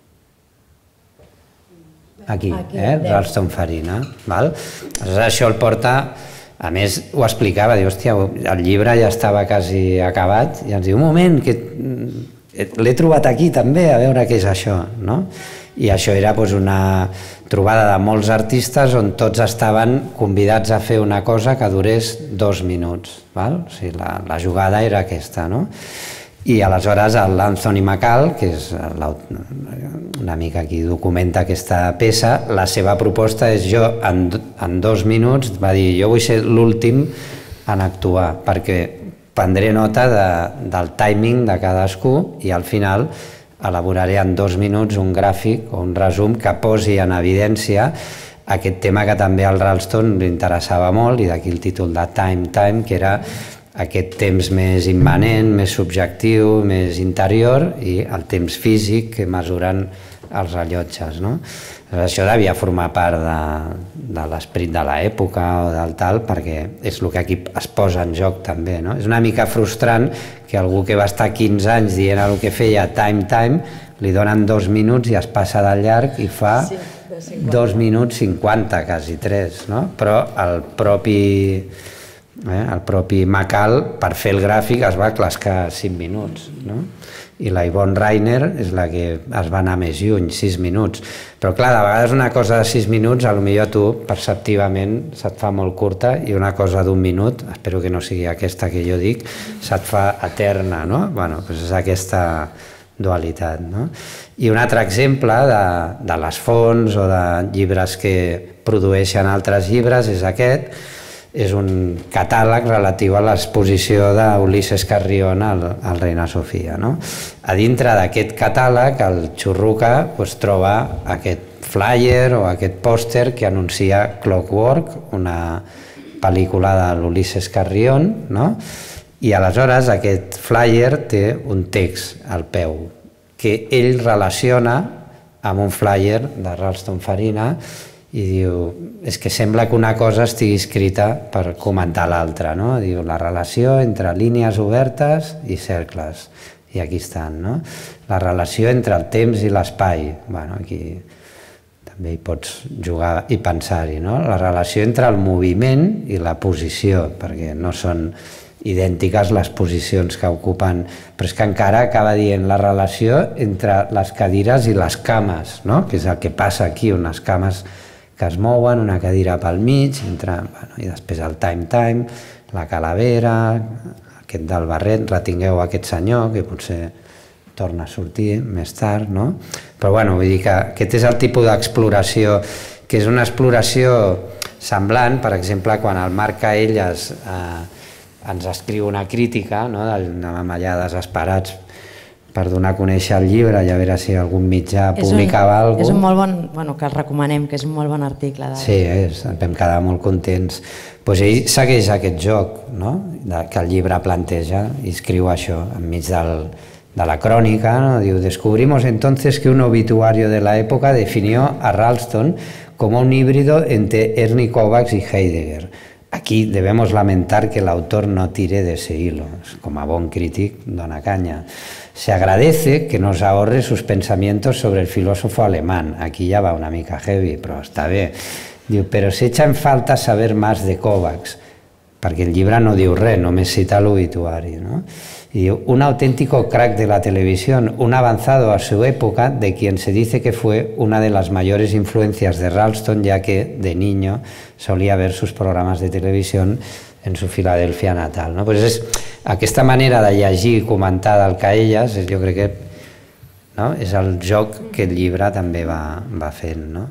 Aquí, aquí eh? Ralston Farina. Val? Aleshores, això el porta... A més, ho explicava, diu, hòstia, el llibre ja estava quasi acabat i ens diu, un moment, que l'he trobat aquí també, a veure què és això, no? I això era pues, una trobada de molts artistes on tots estaven convidats a fer una cosa que durés dos minuts. Val? O sigui, la, la jugada era aquesta. No? I aleshores l'Anthony McCall, que és una mica qui documenta aquesta peça, la seva proposta és jo en, en dos minuts va dir jo vull ser l'últim en actuar perquè prendré nota de, del timing de cadascú i al final elaboraré en dos minuts un gràfic o un resum que posi en evidència aquest tema que també al Ralston li interessava molt i d'aquí el títol de Time Time, que era aquest temps més immanent, més subjectiu, més interior i el temps físic que mesuren els rellotges. No? Això devia formar part de, de l'esperit de l'època o del tal, perquè és el que aquí es posa en joc també. No? És una mica frustrant que algú que va estar quinze anys dient el que feia Time Time li donen dos minuts i es passa de llarg i fa dos minuts cinquanta, quasi tres. No? Però el propi... Eh, el propi McCall, per fer el gràfic, es va clascar cinc minuts, no? I la Yvonne Rainer és la que es va anar més lluny, sis minuts. Però clar, de vegades una cosa de sis minuts, potser a tu perceptivament se't fa molt curta i una cosa d'un minut, espero que no sigui aquesta que jo dic, se't fa eterna, no? Bueno, doncs és aquesta dualitat, no? I un altre exemple de, de les fonts o de llibres que produeixen altres llibres és aquest, és un catàleg relatiu a l'exposició d'Ulisses Carrión al, al Reina Sofia. No? A dintre d'aquest catàleg, el Churruca pues, troba aquest flyer o aquest pòster que anuncia Clockwork, una pel·lícula de l'Ulisses Carrión, no? I aleshores aquest flyer té un text al peu que ell relaciona amb un flyer de Ralston Farina i diu, és que sembla que una cosa estigui escrita per comentar l'altra, no? Diu, la relació entre línies obertes i cercles, i aquí estan, no? La relació entre el temps i l'espai, bueno, aquí també hi pots jugar i pensar-hi, no? La relació entre el moviment i la posició, perquè no són idèntiques les posicions que ocupen, però és que encara acaba dient la relació entre les cadires i les cames, no? Que és el que passa aquí, unes cames que es mouen, una cadira pel mig, entre, bueno, i després el Time Time, la calavera, aquest del barret, retingueu aquest senyor, que potser torna a sortir més tard, no? Però bueno, vull dir que aquest és el tipus d'exploració, que és una exploració semblant, per exemple, quan el Marc Caelles eh, ens escriu una crítica, no? Anàvem allà desesperats per donar a conèixer el llibre i a veure si algun mitjà publicava alguna cosa. És un molt bon, bueno, que el recomanem, que és un molt bon article. Sí, és, vam quedar molt contents. Pues ell segueix aquest joc, no? Que el llibre planteja i escriu això enmig del, de la crònica, no? Diu, descubrimos entonces que un obituario de la época definió a Ralston como un híbrido entre Ernie Kovacs y Heidegger. Aquí debemos lamentar que el autor no tire de ese hilo. Com a bon crític, dona canya. Se agradece que nos ahorre sus pensamientos sobre el filósofo alemán. Aquí ja va una mica heavy, però està bé. Diu, però se echa en falta saber más de Kovacs, perquè el llibre no diu res, només cita l'obituari, no? Y diu, un auténtico crack de la televisión, un avanzado a su época, de quien se dice que fue una de las mayores influencias de Ralston, ya que de niño solía ver sus programas de televisión en su Filadelfia natal. No? Pues és, aquesta manera de llegir i comentar del Caelles, jo crec que no? És el joc que el llibre també va, va fent. No?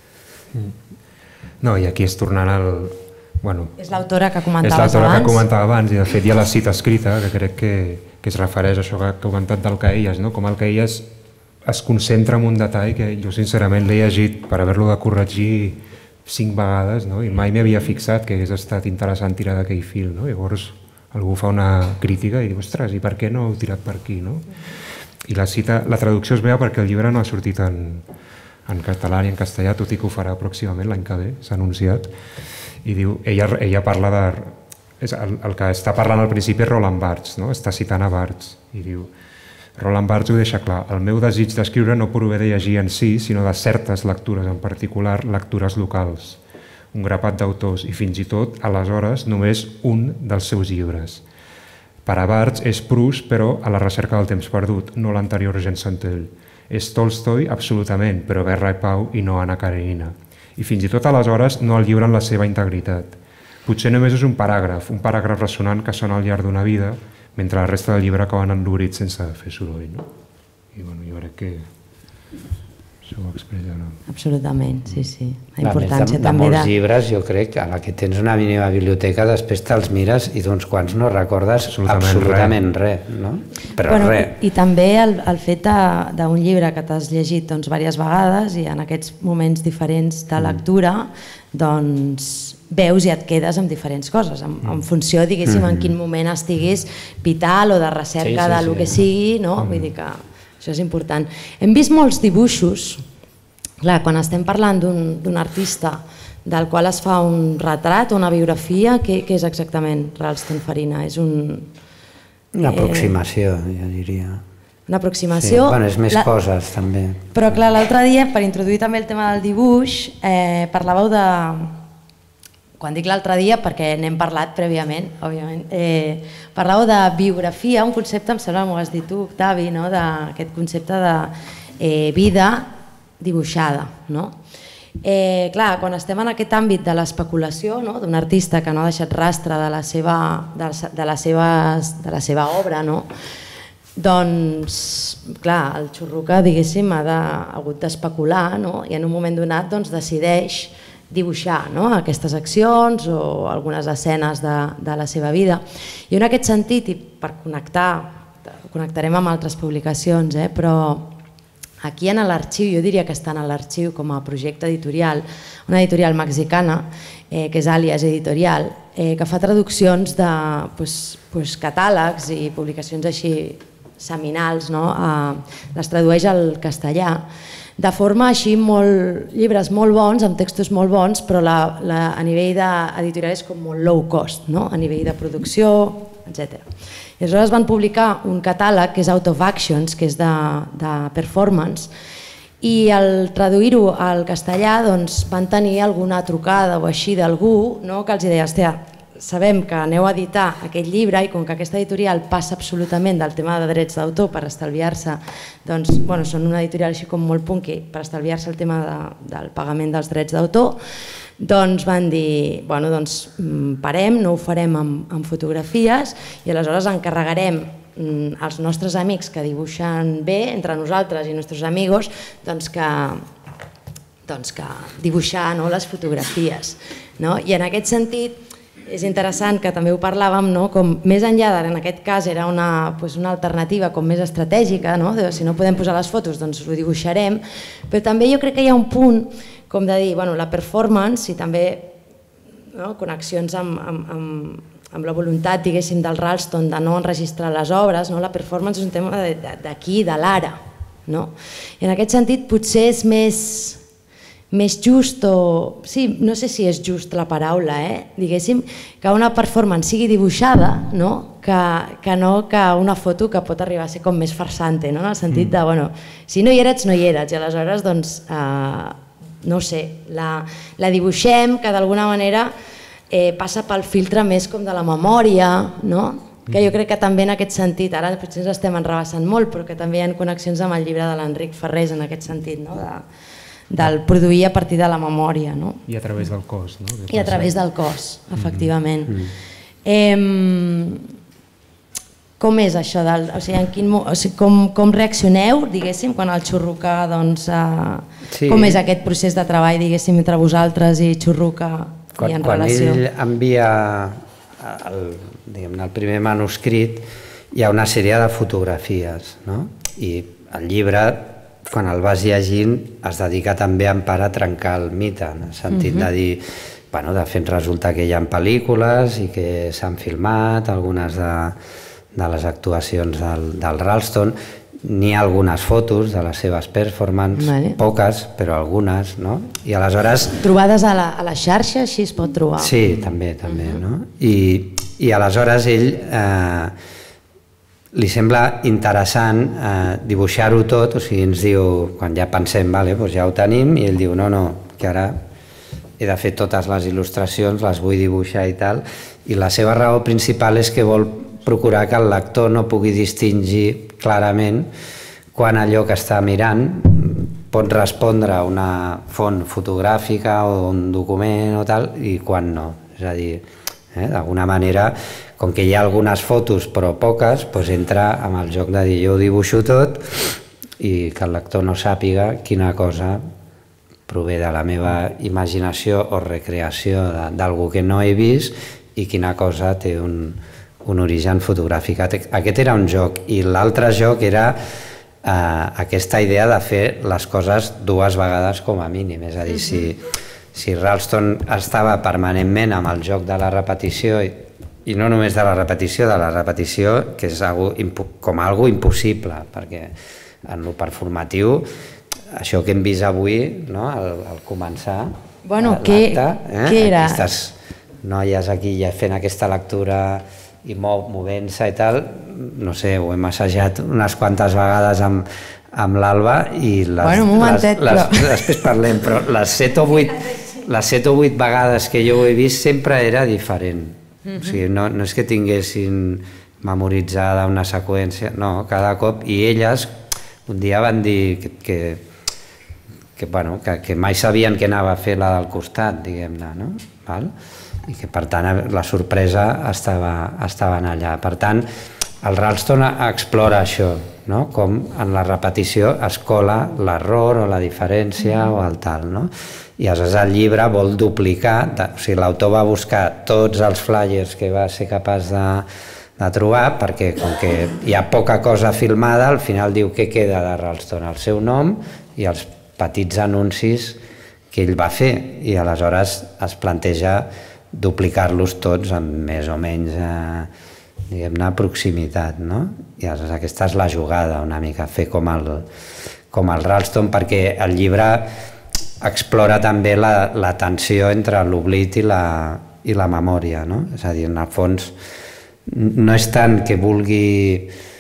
No, i aquí és tornant al... Bueno, és l'autora que comentaves abans. És l'autora abans. que comentava abans i de fet hi ha la cita escrita que crec que, que es refereix a això que ha comentat del Caelles, no? Com el Caelles es concentra en un detall que jo sincerament l'he llegit per haver-lo de corregir cinc vegades, no? I mai m'hi havia fixat que hagués estat interessant tirar d'aquell fil. No? Llavors algú fa una crítica i diu, ostres, i per què no heu tirat per aquí? No? I la cita, la traducció es veu perquè el llibre no ha sortit en, en català ni en castellà, tot i que ho farà pròximament l'any que ve, s'ha anunciat. I diu, ella, ella parla de... És el, el que està parlant al principi és Roland Barthes, no? Està citant a Barthes i diu, Roland Barthes ho deixa clar, el meu desig d'escriure no prové de llegir en si, sinó de certes lectures, en particular lectures locals, un grapat d'autors i fins i tot, aleshores, només un dels seus llibres. Per a Barthes és Proust, però a la recerca del temps perdut, no l'anterior Jean Santell. És Tolstoi, absolutament, però Guerra i Pau i no Anna Karenina. I fins i tot aleshores no el llibre en la seva integritat. Potser només és un paràgraf, un paràgraf ressonant que sona al llarg d'una vida, mentre la resta del llibre acaben enlorits sense fer soroll. No? I bueno, jo crec que això ho expressa. No? Absolutament, sí, sí. La A més importància de, de també molts de... llibres, jo crec que a la que tens una mínima biblioteca, després te'ls mires i d'uns quants no recordes absolutament, absolutament res. res, no? Però bueno, res. I, I també el, el fet d'un llibre que t'has llegit doncs, diverses vegades i en aquests moments diferents de lectura, doncs veus i et quedes amb diferents coses, en, en funció, diguéssim, en quin moment estiguis vital o de recerca sí, sí, de lo sí. que sigui, no? Vull dir que això és important. Hem vist molts dibuixos. Clar, quan estem parlant d'un artista del qual es fa un retrat o una biografia, què, què és exactament Ralston Farina? És un... Una aproximació, eh, jo diria. Una aproximació... Sí, bueno, és més la... coses, també. Però clar, l'altre dia, per introduir també el tema del dibuix, eh, parlàveu de... Quan dic l'altre dia, perquè n'hem parlat prèviament, òbviament, eh, parlàveu de biografia, un concepte, em sembla que m'ho has dit tu, Octavi, no? D'aquest concepte de eh, vida dibuixada. No? Eh, clar, quan estem en aquest àmbit de l'especulació, no? D'un artista que no ha deixat rastre de la seva, de la, de la seva, de la seva obra, no? Doncs, clar, el Churruca, diguéssim, ha, de, ha hagut d'especular, no? I en un moment donat doncs, decideix dibuixar, no? Aquestes accions o algunes escenes de, de la seva vida. I en aquest sentit, i per connectar, connectarem amb altres publicacions, eh? Però aquí en l'arxiu, jo diria que està en l'arxiu com a projecte editorial, una editorial mexicana, eh, que és Àlies Editorial, eh, que fa traduccions de pues, pues, catàlegs i publicacions així seminals, no? eh, les tradueix al castellà, de forma així molt, llibres molt bons, amb textos molt bons, però la, la, a nivell editorial és com molt low cost, no? A nivell de producció, etcètera. I aleshores van publicar un catàleg que és Out of Actions, que és de, de performance, i al traduir-ho al castellà doncs, van tenir alguna trucada o així d'algú, no? Que els deia, hòstia, sabem que aneu a editar aquest llibre i com que aquesta editorial passa absolutament del tema de drets d'autor per estalviar-se, doncs, bueno, són una editorial així com molt punky, per estalviar-se el tema de, del pagament dels drets d'autor, doncs van dir, bueno, doncs parem, no ho farem amb, amb fotografies i aleshores encarregarem als nostres amics que dibuixen bé, entre nosaltres i nostres amigos, doncs que, doncs que dibuixar, no, les fotografies. No? I en aquest sentit, és interessant que també ho parlàvem, no? Com més enllà, en aquest cas era una, pues una alternativa com més estratègica, no? De, si no podem posar les fotos doncs ho dibuixarem, però també jo crec que hi ha un punt com de dir, bueno, la performance i també no? Connexions amb, amb, amb, amb la voluntat, diguéssim, del Ralston de no enregistrar les obres, no? La performance és un tema d'aquí, de l'ara, no? I en aquest sentit potser és més més just o... Sí, no sé si és just la paraula, eh? Diguéssim, que una performance sigui dibuixada, no? Que, que no que una foto que pot arribar a ser com més farsante, no? En el sentit de, bueno, si no hi eres, no hi eres, i aleshores, doncs, eh, no sé, la, la dibuixem, que d'alguna manera eh, passa pel filtre més com de la memòria, no? Que jo crec que també en aquest sentit, ara potser ens estem enrebaçant molt, però que també hi ha connexions amb el llibre de l'Enric Ferrés en aquest sentit, no? De, del produir a partir de la memòria. No? I a través del cos. No? I a través del cos, efectivament. Mm-hmm. eh, com és això? Del, o sigui, en quin, o sigui, com, com reaccioneu, diguéssim, quan el Churruca, doncs, eh, sí. Com és aquest procés de treball, diguéssim, entre vosaltres i Churruca quan, i en quan relació? Quan ell envia el, diguem, el primer manuscrit, hi ha una sèrie de fotografies, no? I el llibre, quan el vas llegint, es dedica també en part a trencar el mite, en el sentit uh-huh. de dir, bueno, de fet resulta que hi ha pel·lícules i que s'han filmat algunes de, de les actuacions del, del Ralston, n'hi ha algunes fotos de les seves performances, vale. Poques, però algunes, no? I aleshores... Trobades a la, a la xarxa, així es pot trobar? Sí, també, també, uh-huh. no? I, i aleshores ell... Eh, li sembla interessant eh, dibuixar-ho tot, o sigui, ens diu, quan ja pensem, vale, doncs ja ho tenim, i ell diu, no, no, que ara he de fer totes les il·lustracions, les vull dibuixar i tal, i la seva raó principal és que vol procurar que el lector no pugui distingir clarament quan allò que està mirant pot respondre a una font fotogràfica o un document o tal, i quan no. És a dir, eh, d'alguna manera, com que hi ha algunes fotos però poques, doncs entra amb el joc de dir jo ho dibuixo tot i que el lector no sàpiga quina cosa prové de la meva imaginació o recreació d'algú que no he vist i quina cosa té un, un origen fotogràfic. Aquest era un joc i l'altre joc era eh, aquesta idea de fer les coses dues vegades com a mínim, és a dir, si, si Ralston estava permanentment amb el joc de la repetició i, i no només de la repetició, de la repetició que és algo, com a algo impossible, perquè en lo performatiu, això que hem vist avui, no? al, al començar bueno, l'acte, eh? què era? Aquestes noies aquí ja fent aquesta lectura i movent-se i tal, no sé, ho hem assajat unes quantes vegades amb, amb l'Alba i les, bueno, un momentet, les, les, però... després parlem, però les set o vuit, les set o vuit vegades que jo ho he vist sempre era diferent. Mm-hmm. O sigui, no, no és que tinguessin memoritzada una seqüència, no, cada cop, i elles un dia van dir que, que, que, bueno, que, que mai sabien què anava a fer la del costat, diguem-ne, no? Val? I que per tant la sorpresa estava, estaven allà. Per tant, el Ralston explora això, no? Com en la repetició es cola l'error o la diferència mm. o el tal, no? I aleshores el llibre vol duplicar, de, o sigui, l'autor va buscar tots els flyers que va ser capaç de de trobar, perquè com que hi ha poca cosa filmada, al final diu què queda de Ralston, el seu nom i els petits anuncis que ell va fer, i aleshores es planteja duplicar-los tots amb més o menys eh, diguem-ne proximitat, no? I aleshores aquesta és la jugada una mica, fer com el, com el Ralston, perquè el llibre explora també la, la tensió entre l'oblit i la, i la memòria, no? És a dir, en el fons no és tant que vulgui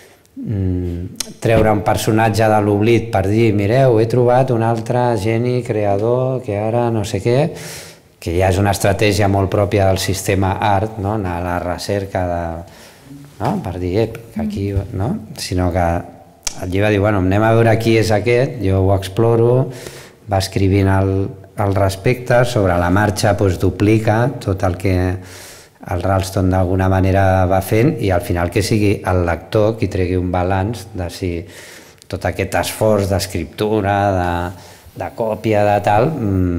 mm, treure un personatge de l'oblit per dir, mireu, he trobat un altre geni creador que ara no sé què, que ja és una estratègia molt pròpia del sistema art, no? Anar a la recerca de, no? Per dir, eh, que aquí, no? Sinó que el llibre diu, bueno, anem a veure qui és aquest, jo ho exploro, va escrivint al, al respecte, sobre la marxa doncs, duplica tot el que el Ralston d'alguna manera va fent, i al final que sigui el lector qui tregui un balanç de si tot aquest esforç d'escriptura, de, de còpia, de tal,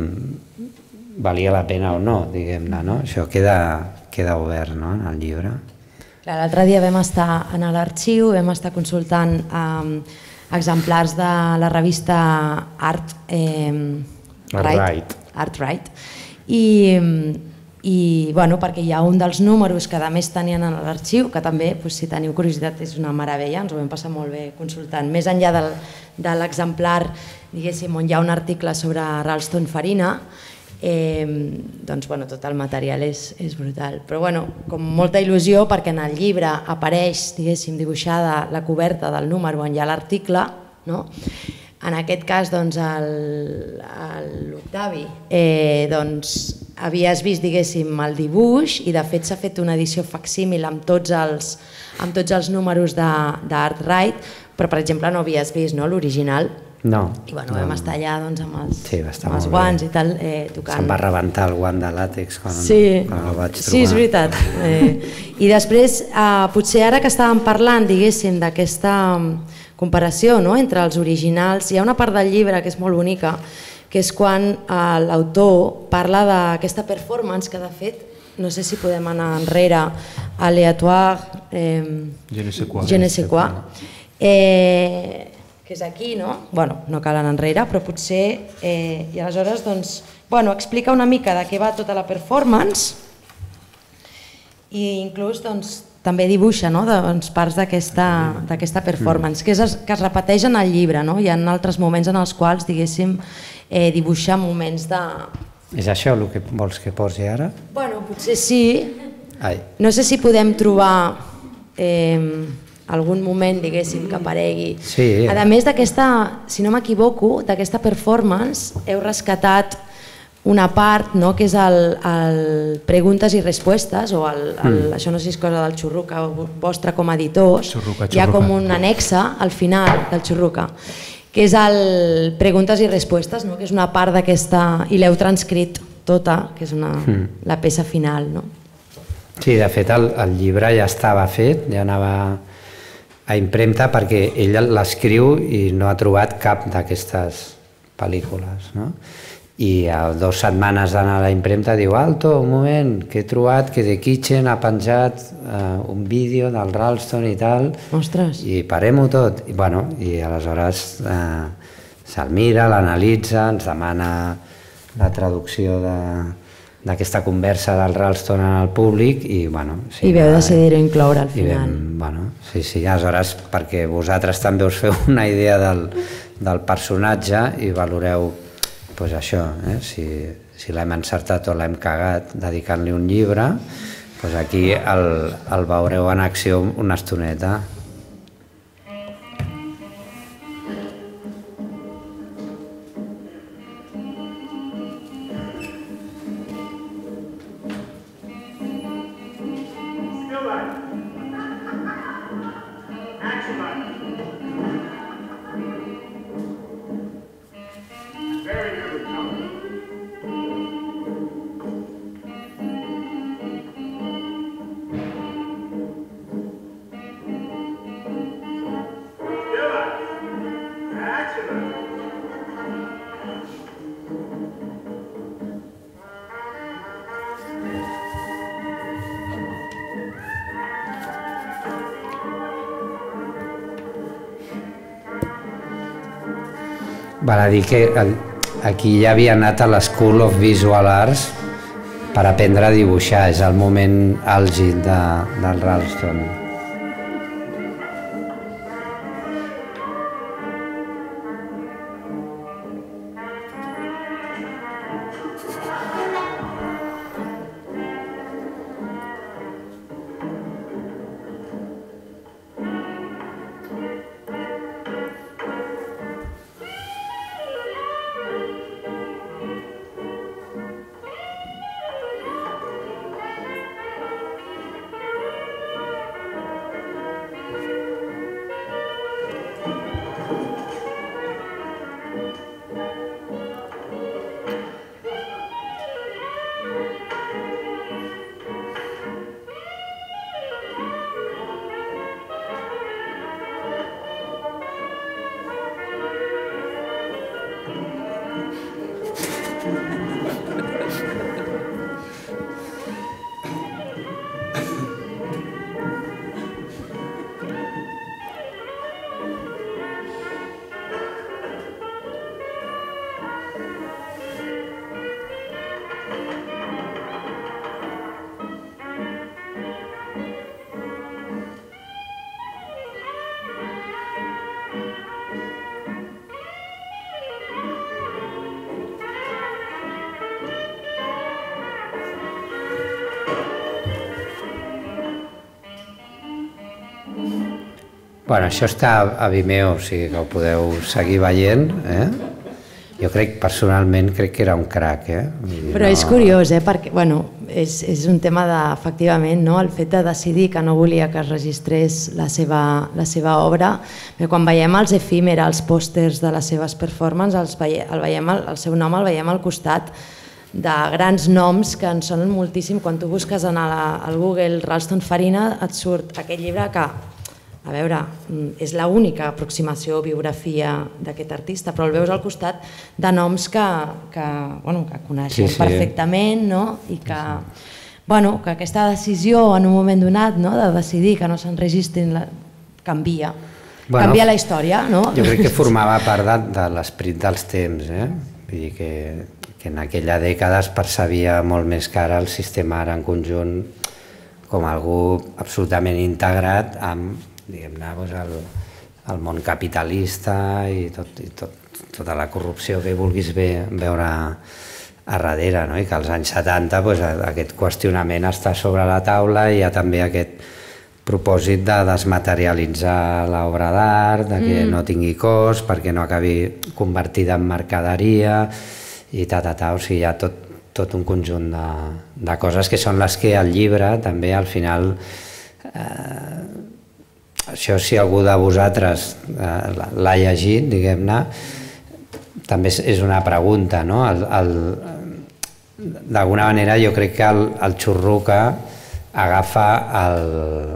mmm, valia la pena o no, diguem-ne, no? Això queda, queda obert, no?, en el llibre. L'altre dia vam estar en l'arxiu, vam estar consultant eh, exemplars de la revista Art eh, Right, Art Right, i i bueno, perquè hi ha un dels números que a més tenien en l'arxiu, que també, doncs, si teniu curiositat, és una meravella, ens ho vam passar molt bé consultant. Més enllà del, de l'exemplar, diguéssim, on hi ha un article sobre Ralston Farina, eh, doncs bueno, tot el material és, és brutal. Però bueno, com molta il·lusió, perquè en el llibre apareix, diguéssim, dibuixada la coberta del número on hi ha l'article, no? En aquest cas, doncs, l'Octavi eh, doncs, havies vist, diguéssim, el dibuix, i de fet s'ha fet una edició facsímil amb tots els, amb tots els números d'Art Right, però per exemple no havies vist, no, l'original. No. I bueno, no. vam estar allà doncs, amb els, sí, amb els guants i tal, eh, tocant. Se'm va rebentar el guant de làtex quan, sí. quan el vaig trobar. Sí, és veritat. Eh, I després, eh, potser ara que estàvem parlant, diguéssim, d'aquesta comparació, no?, entre els originals, hi ha una part del llibre que és molt bonica, que és quan eh, l'autor parla d'aquesta performance que de fet, no sé si podem anar enrere, aléatoire, eh, je ne sais quoi, je ne sais quoi, eh, que és aquí, no? Bueno, no cal anar enrere, però potser, eh, i aleshores, doncs, bueno, explica una mica de què va tota la performance i inclús, doncs, també dibuixa, no?, doncs, parts d'aquesta performance, que, és, que es repeteix en el llibre, no? Hi ha altres moments en els quals, diguéssim, eh, dibuixa moments de... És això el que vols que posi ara? Bueno, potser sí. Ai. No sé si podem trobar eh, algun moment, diguéssim, que aparegui. Sí. A més d'aquesta, si no m'equivoco, d'aquesta performance, heu rescatat una part, no?, que és el, el preguntes i respostes, o el, el, mm. això no sé si és cosa del Xurruca vostre com a editors, xurruca, xurruca. Hi ha com un anexe al final del Xurruca, que és el preguntes i respostes, no?, que és una part d'aquesta, i l'heu transcrit tota, que és una, mm. la peça final, no? Sí, de fet el, el llibre ja estava fet, ja anava a impremta perquè ell l'escriu i no ha trobat cap d'aquestes pel·lícules, no? I a dues setmanes d'anar a la impremta diu alto, un moment, que he trobat que The Kitchen ha penjat uh, un vídeo del Ralston i tal. Ostres. I parem-ho tot. I, bueno, i aleshores uh, se'l mira, l'analitza, ens demana la traducció de... d'aquesta conversa del Ralston al públic i, bueno... Sí, I veu decidir-ho incloure al final. Vam, bueno, sí, sí, aleshores, perquè vosaltres també us feu una idea del, del personatge i valoreu, pues això, eh, si, si l'hem encertat o l'hem cagat dedicant-li un llibre, pues aquí el, el veureu en acció una estoneta. Val a dir que aquí ja havia anat a l'School of Visual Arts per aprendre a dibuixar, és el moment àlgid de, del Ralston. Bueno, això està a Vimeo, o sigui que ho podeu seguir veient, eh? Jo crec, personalment, crec que era un crac, eh? Però no... és curiós, eh? Perquè, bueno, és, és un tema de, efectivament, no? El fet de decidir que no volia que es registrés la seva, la seva obra, però quan veiem els efímera, els pòsters de les seves performances, els veiem, el, veiem, el, el seu nom el veiem al costat de grans noms que ens sonen moltíssim. Quan tu busques en el, al Google Ralston Farina et surt aquest llibre que, a veure, és l'única aproximació o biografia d'aquest artista, però el veus al costat de noms que, que, bueno, que coneixes sí, sí. perfectament, no? I que, bueno, que aquesta decisió en un moment donat, no? De decidir que no s'enregistrin la... canvia. Bueno, canvia la història, no? Jo crec que formava part de, de l'esperit dels temps, eh? Vull dir que, que en aquella dècada es percebia molt més que ara el sistema ara en conjunt com algú absolutament integrat amb diguem-ne, doncs el, el món capitalista i, tot, i tot, tota la corrupció que vulguis ve, veure a darrere, no? I que als anys setanta doncs, aquest qüestionament està sobre la taula i hi ha també aquest propòsit de desmaterialitzar l'obra d'art, de que mm. no tingui cost, perquè no acabi convertida en mercaderia i ta, ta, ta, o sigui, hi ha tot, tot un conjunt de, de coses que són les que el llibre també al final eh, això, si algú de vosaltres eh, l'ha llegit, diguem-ne, també és una pregunta, no? D'alguna manera jo crec que el, el Churruca agafa el,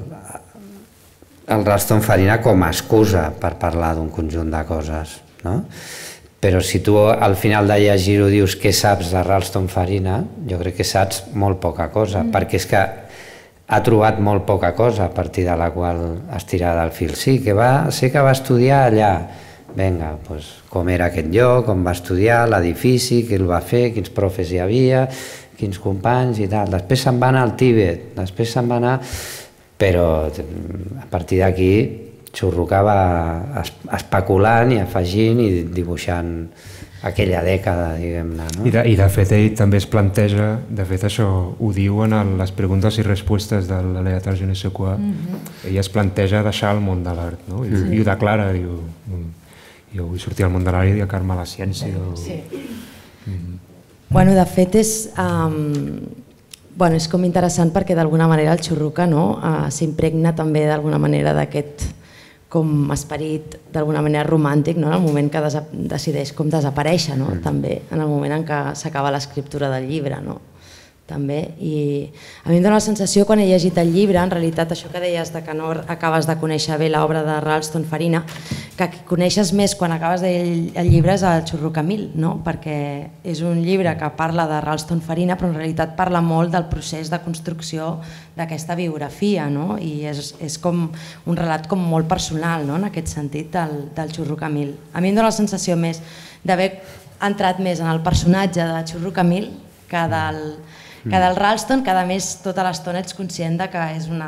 el Ralston Farina com a excusa per parlar d'un conjunt de coses, no? Però si tu al final de llegir-ho dius què saps de Ralston Farina, jo crec que saps molt poca cosa, mm. perquè és que ha trobat molt poca cosa a partir de la qual estirar del fil. Sí, que va, sé que va estudiar allà, vinga, doncs, com era aquest lloc, on va estudiar, l'edifici, qui el va fer, quins profes hi havia, quins companys i tal. Després se'n va anar al Tíbet, després se'n va anar... Però a partir d'aquí xurrucava especulant i afegint i dibuixant aquella dècada, diguem-ne. No? I, de, I de fet ell també es planteja, de fet això ho diu en el, les preguntes i respostes de l'Aleator Je ne sais quoi, mm-hmm. ell es planteja deixar el món de l'art, no? I, sí. i ho declara, diu, jo vull sortir al món de l'art i dedicar-me a la ciència. O... Sí. Mm-hmm. Bueno, de fet és... Um... Bueno, és com interessant perquè d'alguna manera el Churruca no, uh, s'impregna també d'alguna manera d'aquest com esperit d'alguna manera romàntic, no? En el moment que decideix com desaparèixer, no? Mm. També en el moment en què s'acaba l'escriptura del llibre, no? També, i a mi em dóna la sensació quan he llegit el llibre, en realitat això que deies de que no acabes de conèixer bé l'obra de Ralston Farina, que coneixes més quan acabes el llibre és el Churrucamil, no? Perquè és un llibre que parla de Ralston Farina però en realitat parla molt del procés de construcció d'aquesta biografia, no? I és, és com un relat com molt personal, no? En aquest sentit del, del Churrucamil. A mi em dóna la sensació més d'haver entrat més en el personatge de Churrucamil que del que del Ralston, que a més tota l'estona ets conscient que és una,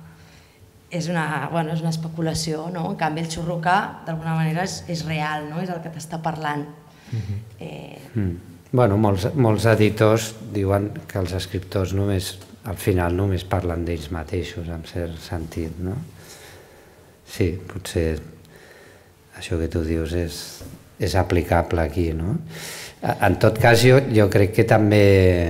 és una, bueno, és una especulació, no? En canvi el Churruca d'alguna manera és, és real, no? És el que t'està parlant. Mm-hmm. eh... mm. Bueno, molts, molts editors diuen que els escriptors només, al final només parlen d'ells mateixos, en cert sentit, no? Sí, potser això que tu dius és, és aplicable aquí, no? En tot cas, jo, jo crec que també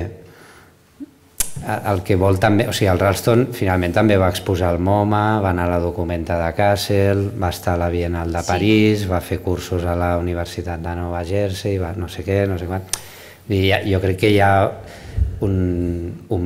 el que vol també, o sigui, el Ralston finalment també va exposar al MoMA, va anar a la Documenta de Kassel, va estar a la Bienal de París, sí. Va fer cursos a la Universitat de Nova Jersey, va no sé què, no sé quan. I jo crec que hi ha un, un,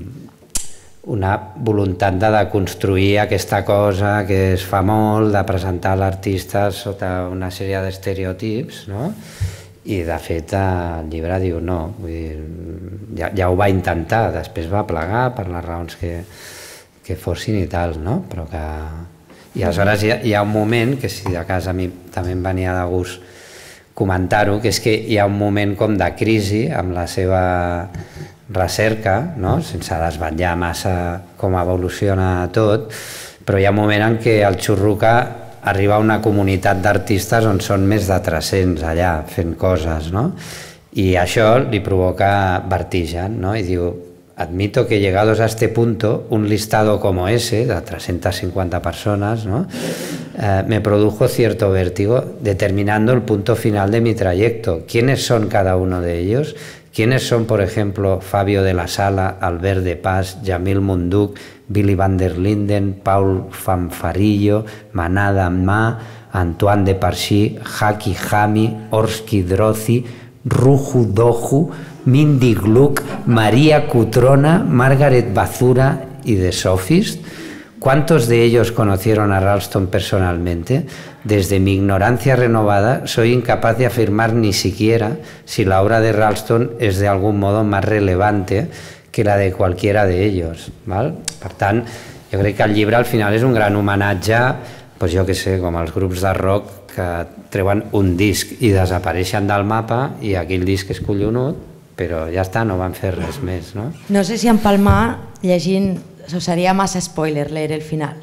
una voluntat de deconstruir aquesta cosa que es fa molt, de presentar l'artista sota una sèrie d'estereotips, no? I de fet el llibre diu no, vull dir, ja, ja ho va intentar, després va plegar per les raons que, que fossin i tal, no? Però que... I aleshores hi ha, hi ha un moment, que si de cas a mi també em venia de gust comentar-ho, que és que hi ha un moment com de crisi amb la seva recerca, no? Sense desvetllar massa com evoluciona tot, però hi ha un moment en què el Churruca arriba a una comunitat d'artistes on són més de tres-cents allà fent coses, no? I això li provoca vertigen, ¿no? Y digo, admito que llegados a este punto, un listado como ese, de trescientas cincuenta personas, ¿no? eh, me produjo cierto vértigo, determinando el punto final de mi trayecto. ¿Quiénes son cada uno de ellos? ¿Quiénes son, por ejemplo, Fabio de la Sala, Albert de Paz, Jamil Munduc, Billy van der Linden, Paul Fanfarillo, Manada Ma, Antoine de Parchy, Haki Hami, Orsky Drozi, Ruju Doju, Mindy Gluck, María Cutrona, Margaret Bazura y The Sophist. ¿Cuántos de ellos conocieron a Ralston personalmente? Desde mi ignorancia renovada, soy incapaz de afirmar ni siquiera si la obra de Ralston es de algún modo más relevante que la de cualquiera de ellos. ¿Val? Per tant, jo crec que el llibre al final és un gran homenatge, doncs jo què sé, com els grups de rock que treuen un disc i desapareixen del mapa i aquell disc és collonut, però ja està, no van fer res més, no? No sé si empalmar llegint, això seria massa spoiler, leer el final.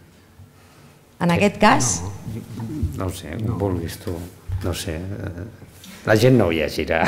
En aquest cas... No, no ho sé, no. Vulguis tu, no sé, la gent no ho llegirà.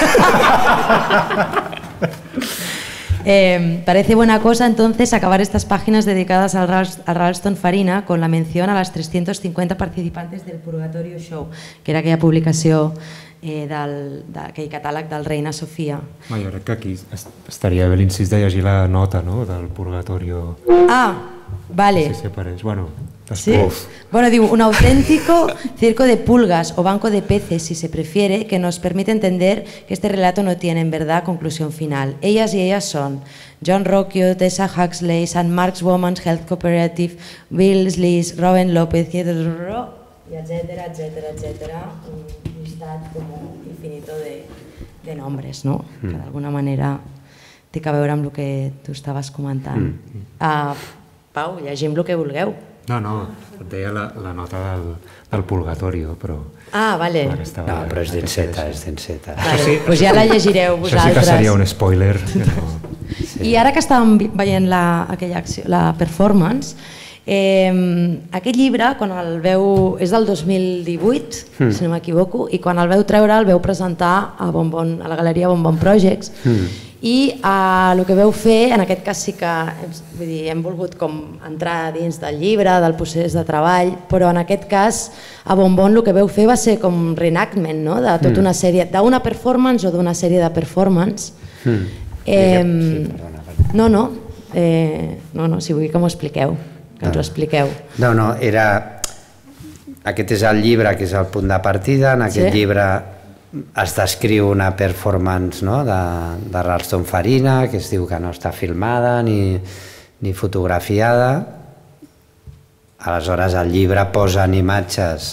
Eh, parece buena cosa entonces acabar estas páginas dedicadas al a Ralston Farina con la mención a las trescientos cincuenta participantes del Purgatorio Show, que era aquella publicació eh, del, d'aquell catàleg del Reina Sofia. Ma, jo crec que aquí estaria bé l'incís de llegir la nota, no?, del Purgatorio. Ah, vale. Si separés. Bueno, Sí? Bueno, digo, un auténtico circo de pulgas o banco de peces, si se prefiere, que nos permite entender que este relato no tiene en verdad conclusión final. Ellas y ellas son John Rocchio, Tessa Huxley, Saint Mark's Women's Health Cooperative, Bill Slees, Robin López, y etcétera, etcétera, etcétera. Un llistat como infinito de, de nombres, no? Mm. Que d'alguna manera té a veure amb el que tu estaves comentant. Mm. Uh, Pau, llegim el que vulgueu. No, no, et deia la, la nota del, del Purgatorio, però... Ah, vale. No, però és d'enceta, és d'enceta. Vale, sí, doncs ja la llegireu vosaltres. Això sí que seria un spoiler. No. Sí. I ara que estàvem veient la, aquella acció, la performance, eh, aquest llibre, quan el veu, és del dos mil divuit, mm. si no m'equivoco, i quan el veu treure el veu presentar a, Bonbon, a la Galeria Bonbon Projects, mm. i uh, el que veu fer, en aquest cas sí que vull dir, hem volgut com entrar dins del llibre, del procés de treball, però en aquest cas a Bonbon el que veu fer va ser com reenactment, no? De tota una sèrie, d'una performance o d'una sèrie de performance. Mm. Eh, sí, perdona, perdona. No, no, eh, no, no, si vull que m'ho expliqueu, que ens ho expliqueu. No, no, era... Aquest és el llibre que és el punt de partida, en aquest sí? llibre es descriu una performance, no? de, de Ralston Farina, que es diu que no està filmada ni, ni fotografiada. Aleshores el llibre posa en imatges,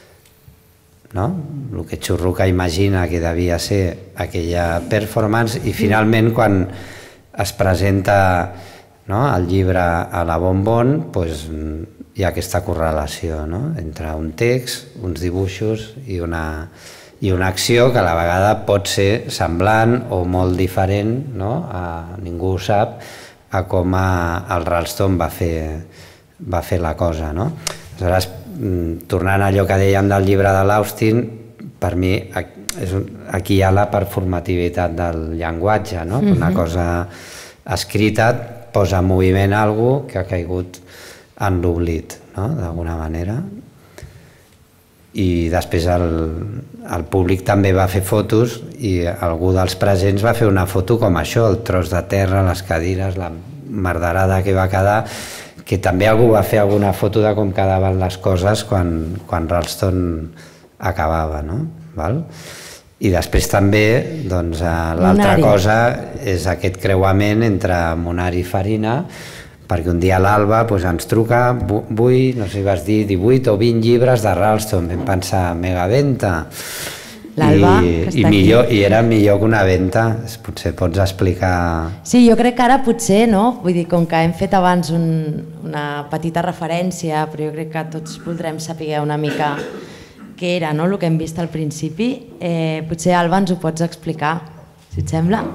no? El que Churruca imagina que devia ser aquella performance, i finalment quan es presenta, no? el llibre a la Bonbon, pues, hi ha aquesta correlació, no? entre un text, uns dibuixos i una... i una acció que a la vegada pot ser semblant o molt diferent, no? a, ningú ho sap, a com a, el Ralston va fer, va fer la cosa. No? Aleshores, tornant a allò que dèiem del llibre de l'Austin, per mi és un, aquí hi ha la performativitat del llenguatge, no? Mm-hmm. Una cosa escrita posa en moviment alguna cosa que ha caigut en l'oblit, no? D'alguna manera. I després el, el públic també va fer fotos i algú dels presents va fer una foto com això, el tros de terra, les cadires, la merderada que va quedar, que també algú va fer alguna foto de com quedaven les coses quan, quan Ralston acabava, no? Val? I després també doncs, l'altra cosa és aquest creuament entre Munari i Farina, perquè un dia a l'Alba doncs, ens truca, vull, no sé si vas dir, divuit o vint llibres de Ralston, vam pensar, mega venta, l'Alba, I, que està i, millor, aquí. I era millor que una venta, potser pots explicar... Sí, jo crec que ara potser, no? Vull dir, com que hem fet abans un, una petita referència, però jo crec que tots voldrem saber una mica què era, no?, el que hem vist al principi, eh, potser Alba ens ho pots explicar, si et sembla?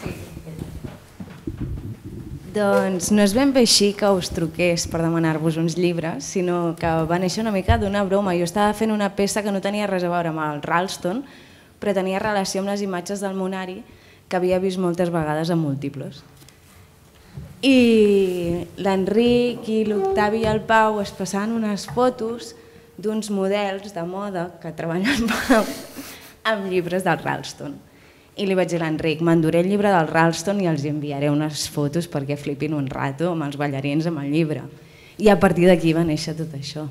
Doncs no és ben bé així que us truqués per demanar-vos uns llibres, sinó que va néixer una mica d'una broma. Jo estava fent una peça que no tenia res a veure amb el Ralston, però tenia relació amb les imatges del Munari que havia vist moltes vegades a múltiples. I l'Enric i l'Octavi i el Pau es passaven unes fotos d'uns models de moda que treballen amb llibres del Ralston. I li vaig dir a l'Enric, m'enduré el llibre del Ralston i els enviaré unes fotos perquè flipin un rato amb els ballarins amb el llibre. I a partir d'aquí va néixer tot això.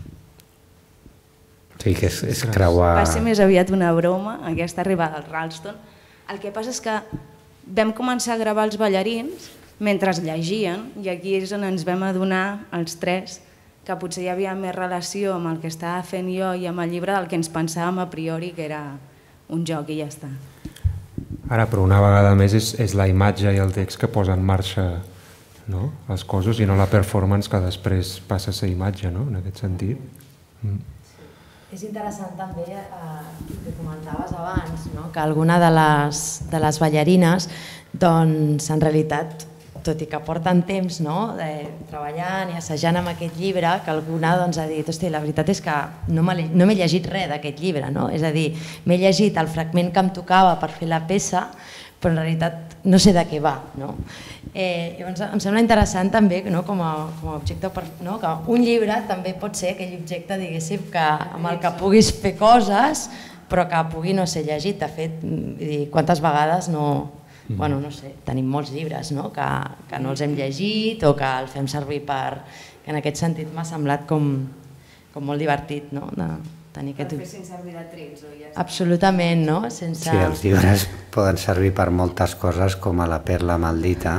Sí, que és, és creuar... Va ser més aviat una broma, aquesta arribada al Ralston. El que passa és que vam començar a gravar els ballarins mentre es llegien, i aquí és on ens vam adonar, els tres, que potser hi havia més relació amb el que estava fent jo i amb el llibre del que ens pensàvem a priori que era un joc i ja està. Ara, però una vegada més és, és la imatge i el text que posa en marxa, no?, les coses, i no la performance que després passa a ser imatge, no?, en aquest sentit. Mm. És interessant també eh, el que comentaves abans, no?, que alguna de les, de les ballarines, doncs en realitat, tot i que porten temps, no?, de, treballant i assajant amb aquest llibre, que alguna doncs, ha dit, hosti, la veritat és que no m'he no llegit res d'aquest llibre, no? És a dir, m'he llegit el fragment que em tocava per fer la peça, però en realitat no sé de què va, no? Eh, llavors em sembla interessant també, no?, com a, com a objecte, per, no?, que un llibre també pot ser aquell objecte, diguéssim, que, amb el que puguis fer coses, però que pugui no ser llegit. De fet, dir, quantes vegades no... Bueno, no sé, tenim molts llibres, no?, que, que no els hem llegit o que els fem servir per que en aquest sentit m'ha semblat com, com molt divertit, no? De tenir aquest... Per fer sense servir de trens, o ja està? Absolutament, no? Sense... Sí, els llibres poden servir per moltes coses, com a la perla maldita.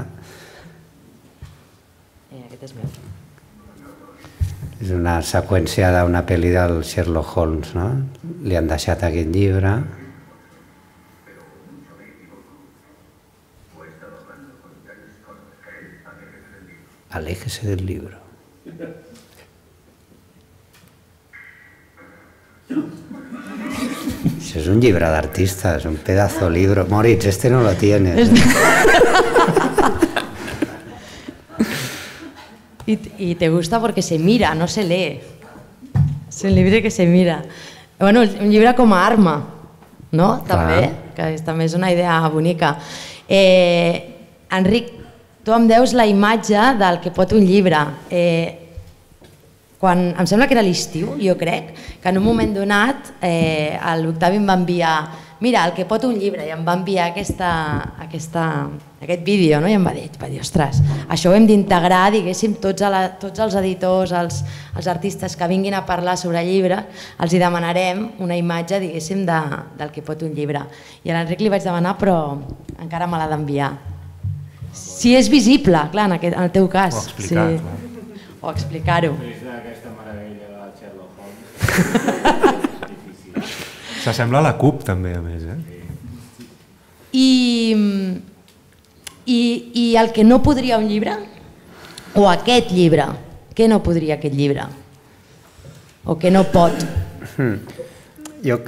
Eh, aquest és meu. És una seqüència d'una pel·li del Sherlock Holmes, no? Li han deixat aquest llibre. Aléjese del libro. Això és un llibre d'artista, és un pedazo libro. Moritz, este no lo tienes. Y, y te gusta porque se mira, no se lee. Es un llibre que se mira. Bueno, un llibre com a arma, no? També, que també és una idea bonica. Eh, Enric, tu em deus la imatge del que pot un llibre. Eh, quan, em sembla que era l'estiu, jo crec, que en un moment donat eh, l'Octavi em va enviar mira, el que pot un llibre, i em va enviar aquesta, aquesta, aquest vídeo, no? I em va dir, va dir, ostres, això ho hem d'integrar, diguéssim, tots, a la, tots els editors, els, els artistes que vinguin a parlar sobre llibre, els hi demanarem una imatge, diguéssim, de, del que pot un llibre. I a l'Enric li vaig demanar, però encara me l'ha d'enviar. Si és visible, clar, en, aquest, en el teu cas. O explicar, sí. clar. O explicar-ho. És d'aquesta meravella de Sherlock Holmes. S'assembla a la C U P també, a més. Eh? I, i, I el que no podria un llibre? O aquest llibre? Què no podria aquest llibre? O què no pot? Hmm. Jo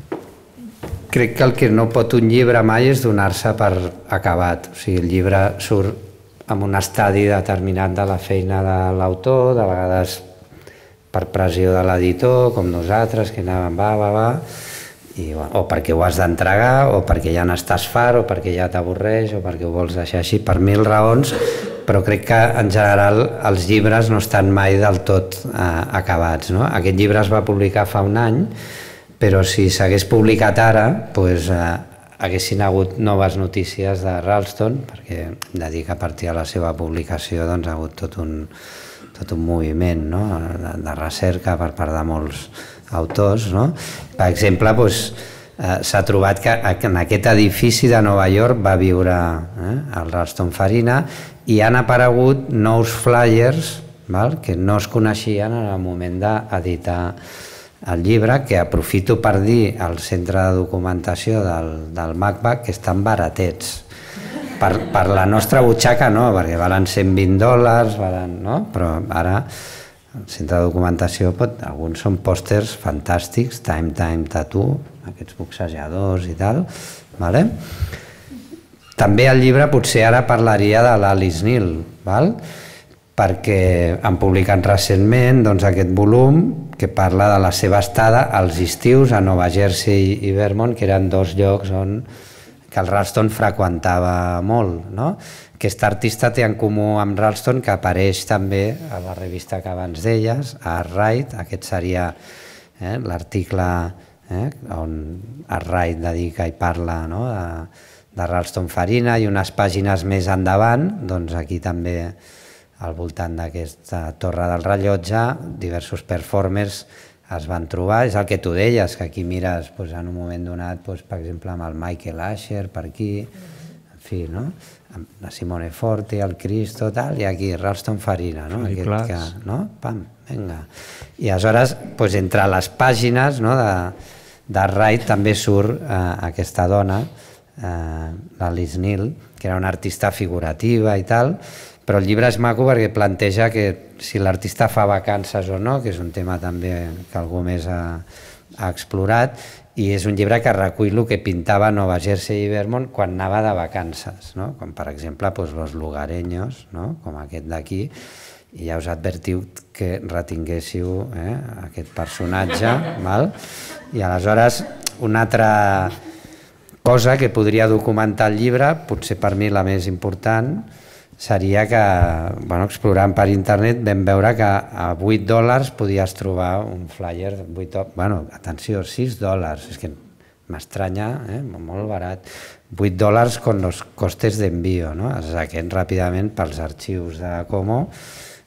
crec que el que no pot un llibre mai és donar-se per acabat. O sigui, el llibre surt en un estadi determinat de la feina de l'autor, de vegades per pressió de l'editor, com nosaltres, que anàvem va, va, va, i, o perquè ho has d'entregar, o perquè ja n'estàs fart, o perquè ja t'avorreix, o perquè ho vols deixar així, per mil raons, però crec que en general els llibres no estan mai del tot eh, acabats. No? Aquest llibre es va publicar fa un any, però si s'hagués publicat ara, doncs, eh, haguessin hagut noves notícies de Ralston, perquè hem de dir que a partir de la seva publicació doncs, ha hagut tot un, tot un moviment, no? de, de recerca per part de molts autors. No? Per exemple, doncs, eh, s'ha trobat que en aquest edifici de Nova York va viure eh, el Ralston Farina i han aparegut nous flyers, val? Que no es coneixien en el moment d'editar el llibre, que aprofito per dir al centre de documentació del, del MACBA que estan baratets. Per, per la nostra butxaca no, perquè valen cent vint dòlars, valen, no? Però ara el centre de documentació pot, alguns són pòsters fantàstics, Time Time Tattoo, aquests boxejadors i tal. Vale? També el llibre potser ara parlaria de l'Alice Neal, val? Perquè han publicat recentment doncs, aquest volum que parla de la seva estada als estius a Nova Jersey i Vermont, que eren dos llocs on que el Ralston freqüentava molt. No? Aquest artista té en comú amb Ralston que apareix també a la revista que abans deies, a Wright, aquest seria eh, l'article eh, on Wright dedica i parla no, de, de Ralston Farina, i unes pàgines més endavant, doncs aquí també al voltant d'aquesta torre del rellotge, diversos performers es van trobar, és el que tu deies, que aquí mires doncs, en un moment donat, doncs, per exemple, amb el Michael Asher per aquí, en fi, no? Amb la Simone Forti, el Cristo, tal, i aquí Ralston Farina, no? Aquest que, no? Pam, vinga. I aleshores, doncs, entre les pàgines no, de, de Wright també surt eh, aquesta dona, eh, l'Alice Neal, que era una artista figurativa i tal, però el llibre és maco perquè planteja que si l'artista fa vacances o no, que és un tema també que algú més ha, ha explorat, i és un llibre que recull el que pintava a Nova Jersey i Vermont quan anava de vacances, no? Com per exemple pues, los lugareños, no? Com aquest d'aquí, i ja us advertiu que retinguéssiu eh, aquest personatge, val? I aleshores una altra cosa que podria documentar el llibre, potser per mi la més important, seria que, bueno, explorant per internet, vam veure que a vuit dòlars podies trobar un flyer, vuit, bueno, atenció, sis dòlars, és que m'estranya, eh? Molt barat, vuit dòlars con los costes d'envío, no? Es saquen ràpidament pels arxius de Como,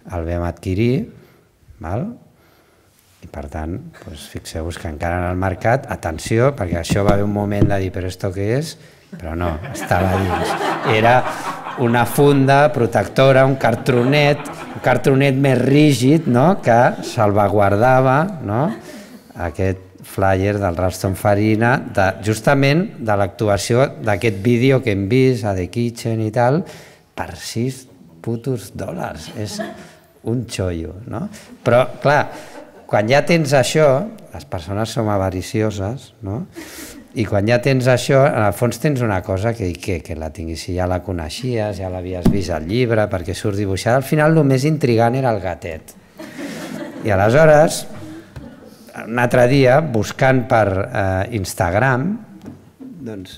el vam adquirir, val? I per tant, doncs, fixeu-vos que encara en el mercat, atenció, perquè això va haver un moment de dir, però esto què és? Però no, estava dins. Era una funda protectora, un cartronet, un cartronet més rígid, no?, que salvaguardava, no?, aquest flyer del Ralston Farina, de, justament de l'actuació d'aquest vídeo que hem vist a The Kitchen i tal, per sis putos dòlars. És un xollo, no? Però, clar, quan ja tens això, les persones som avaricioses, no? I quan ja tens això, en el fons tens una cosa que, que, que la tinguis, si ja la coneixies, ja l'havies vist al llibre, perquè surt dibuixada, al final el més intrigant era el gatet. I aleshores, un altre dia, buscant per eh, Instagram, doncs,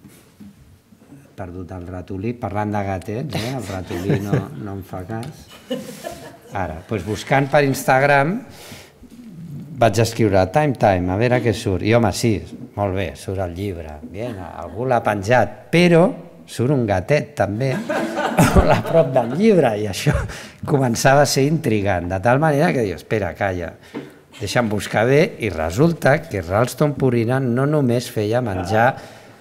perdut el ratolí, parlant de gatets, eh? El ratolí no, no em fa cas. Ara, doncs buscant per Instagram, vaig escriure Time Time, a veure què surt. I home, sí, molt bé, surt el llibre, bien, algú l'ha penjat, però surt un gatet també a prop del llibre i això començava a ser intrigant, de tal manera que diu, espera, calla, deixa'm buscar bé, i resulta que Ralston Purina no només feia menjar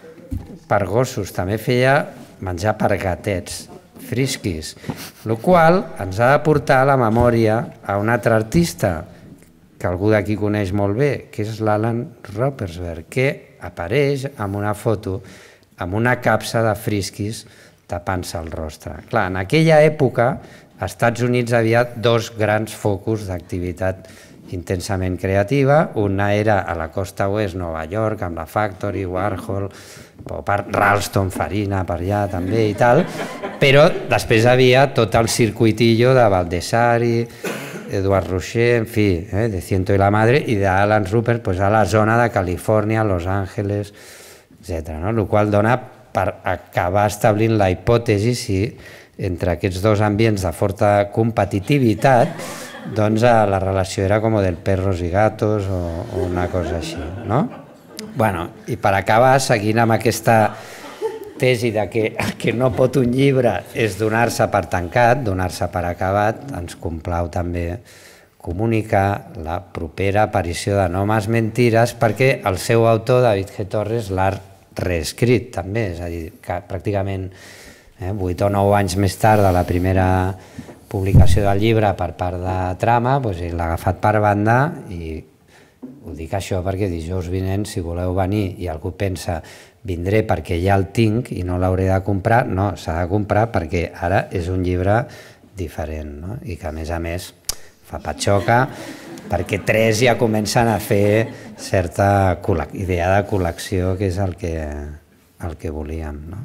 per gossos, també feia menjar per gatets, frisquis, el qual ens ha de portar a la memòria a un altre artista, que algú d'aquí coneix molt bé, que és l'Alan Ropersberg, que apareix amb una foto amb una capsa de frisquis tapant-se el rostre. Clar, en aquella època, als Estats Units hi havia dos grans focus d'activitat intensament creativa. Una era a la costa oest, Nova York, amb la Factory, Warhol, Ralston, Farina per allà també i tal, però després hi havia tot el circuitillo de Baldessari, Eduard Rocher, en fi, eh, de Ciento y la Madre, i d'Alan Rupert pues, a la zona de Califòrnia, Los Angeles, etcètera. No? El qual dona per acabar establint la hipòtesi si entre aquests dos ambients de forta competitivitat doncs la relació era com del perros i gatos o, o una cosa així. No? Bueno, i per acabar, seguint amb aquesta tesi de que el que no pot un llibre és donar-se per tancat, donar-se per acabat, ens complau també comunicar la propera aparició de Nomes Mentires perquè el seu autor, David G. Torres, l'ha reescrit també, és a dir, que pràcticament vuit o nou anys més tard de la primera publicació del llibre per part de Trama, l'ha agafat per banda i ho dic això perquè dijous vinent, si voleu venir i algú pensa vindré perquè ja el tinc i no l'hauré de comprar, no, s'ha de comprar perquè ara és un llibre diferent, no? I que a més a més fa patxoca perquè tres ja comencen a fer certa idea de col·lecció que és el que, el que volíem. No?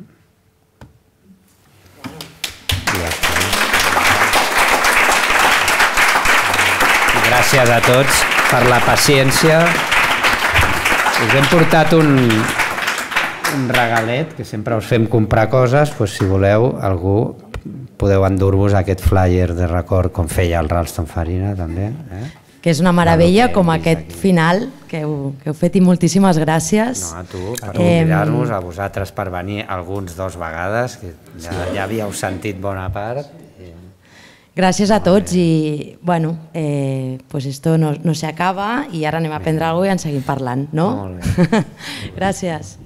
Gràcies a tots per la paciència. Us hem portat un, un regalet, que sempre us fem comprar coses, doncs si voleu, algú podeu endur-vos aquest flyer de record com feia el Ralston Farina també. Eh? Que és una meravella com aquest final que heu, que heu fet i moltíssimes gràcies. No, a tu, per convidar-nos, a vosaltres per venir alguns dos vegades, que ja, ja havíeu sentit bona part. Gràcies a tots i, bueno, eh, pues esto no, no se acaba i ara anem a prendre alguna cosa i en seguim parlant, no? Molt bé. Gràcies.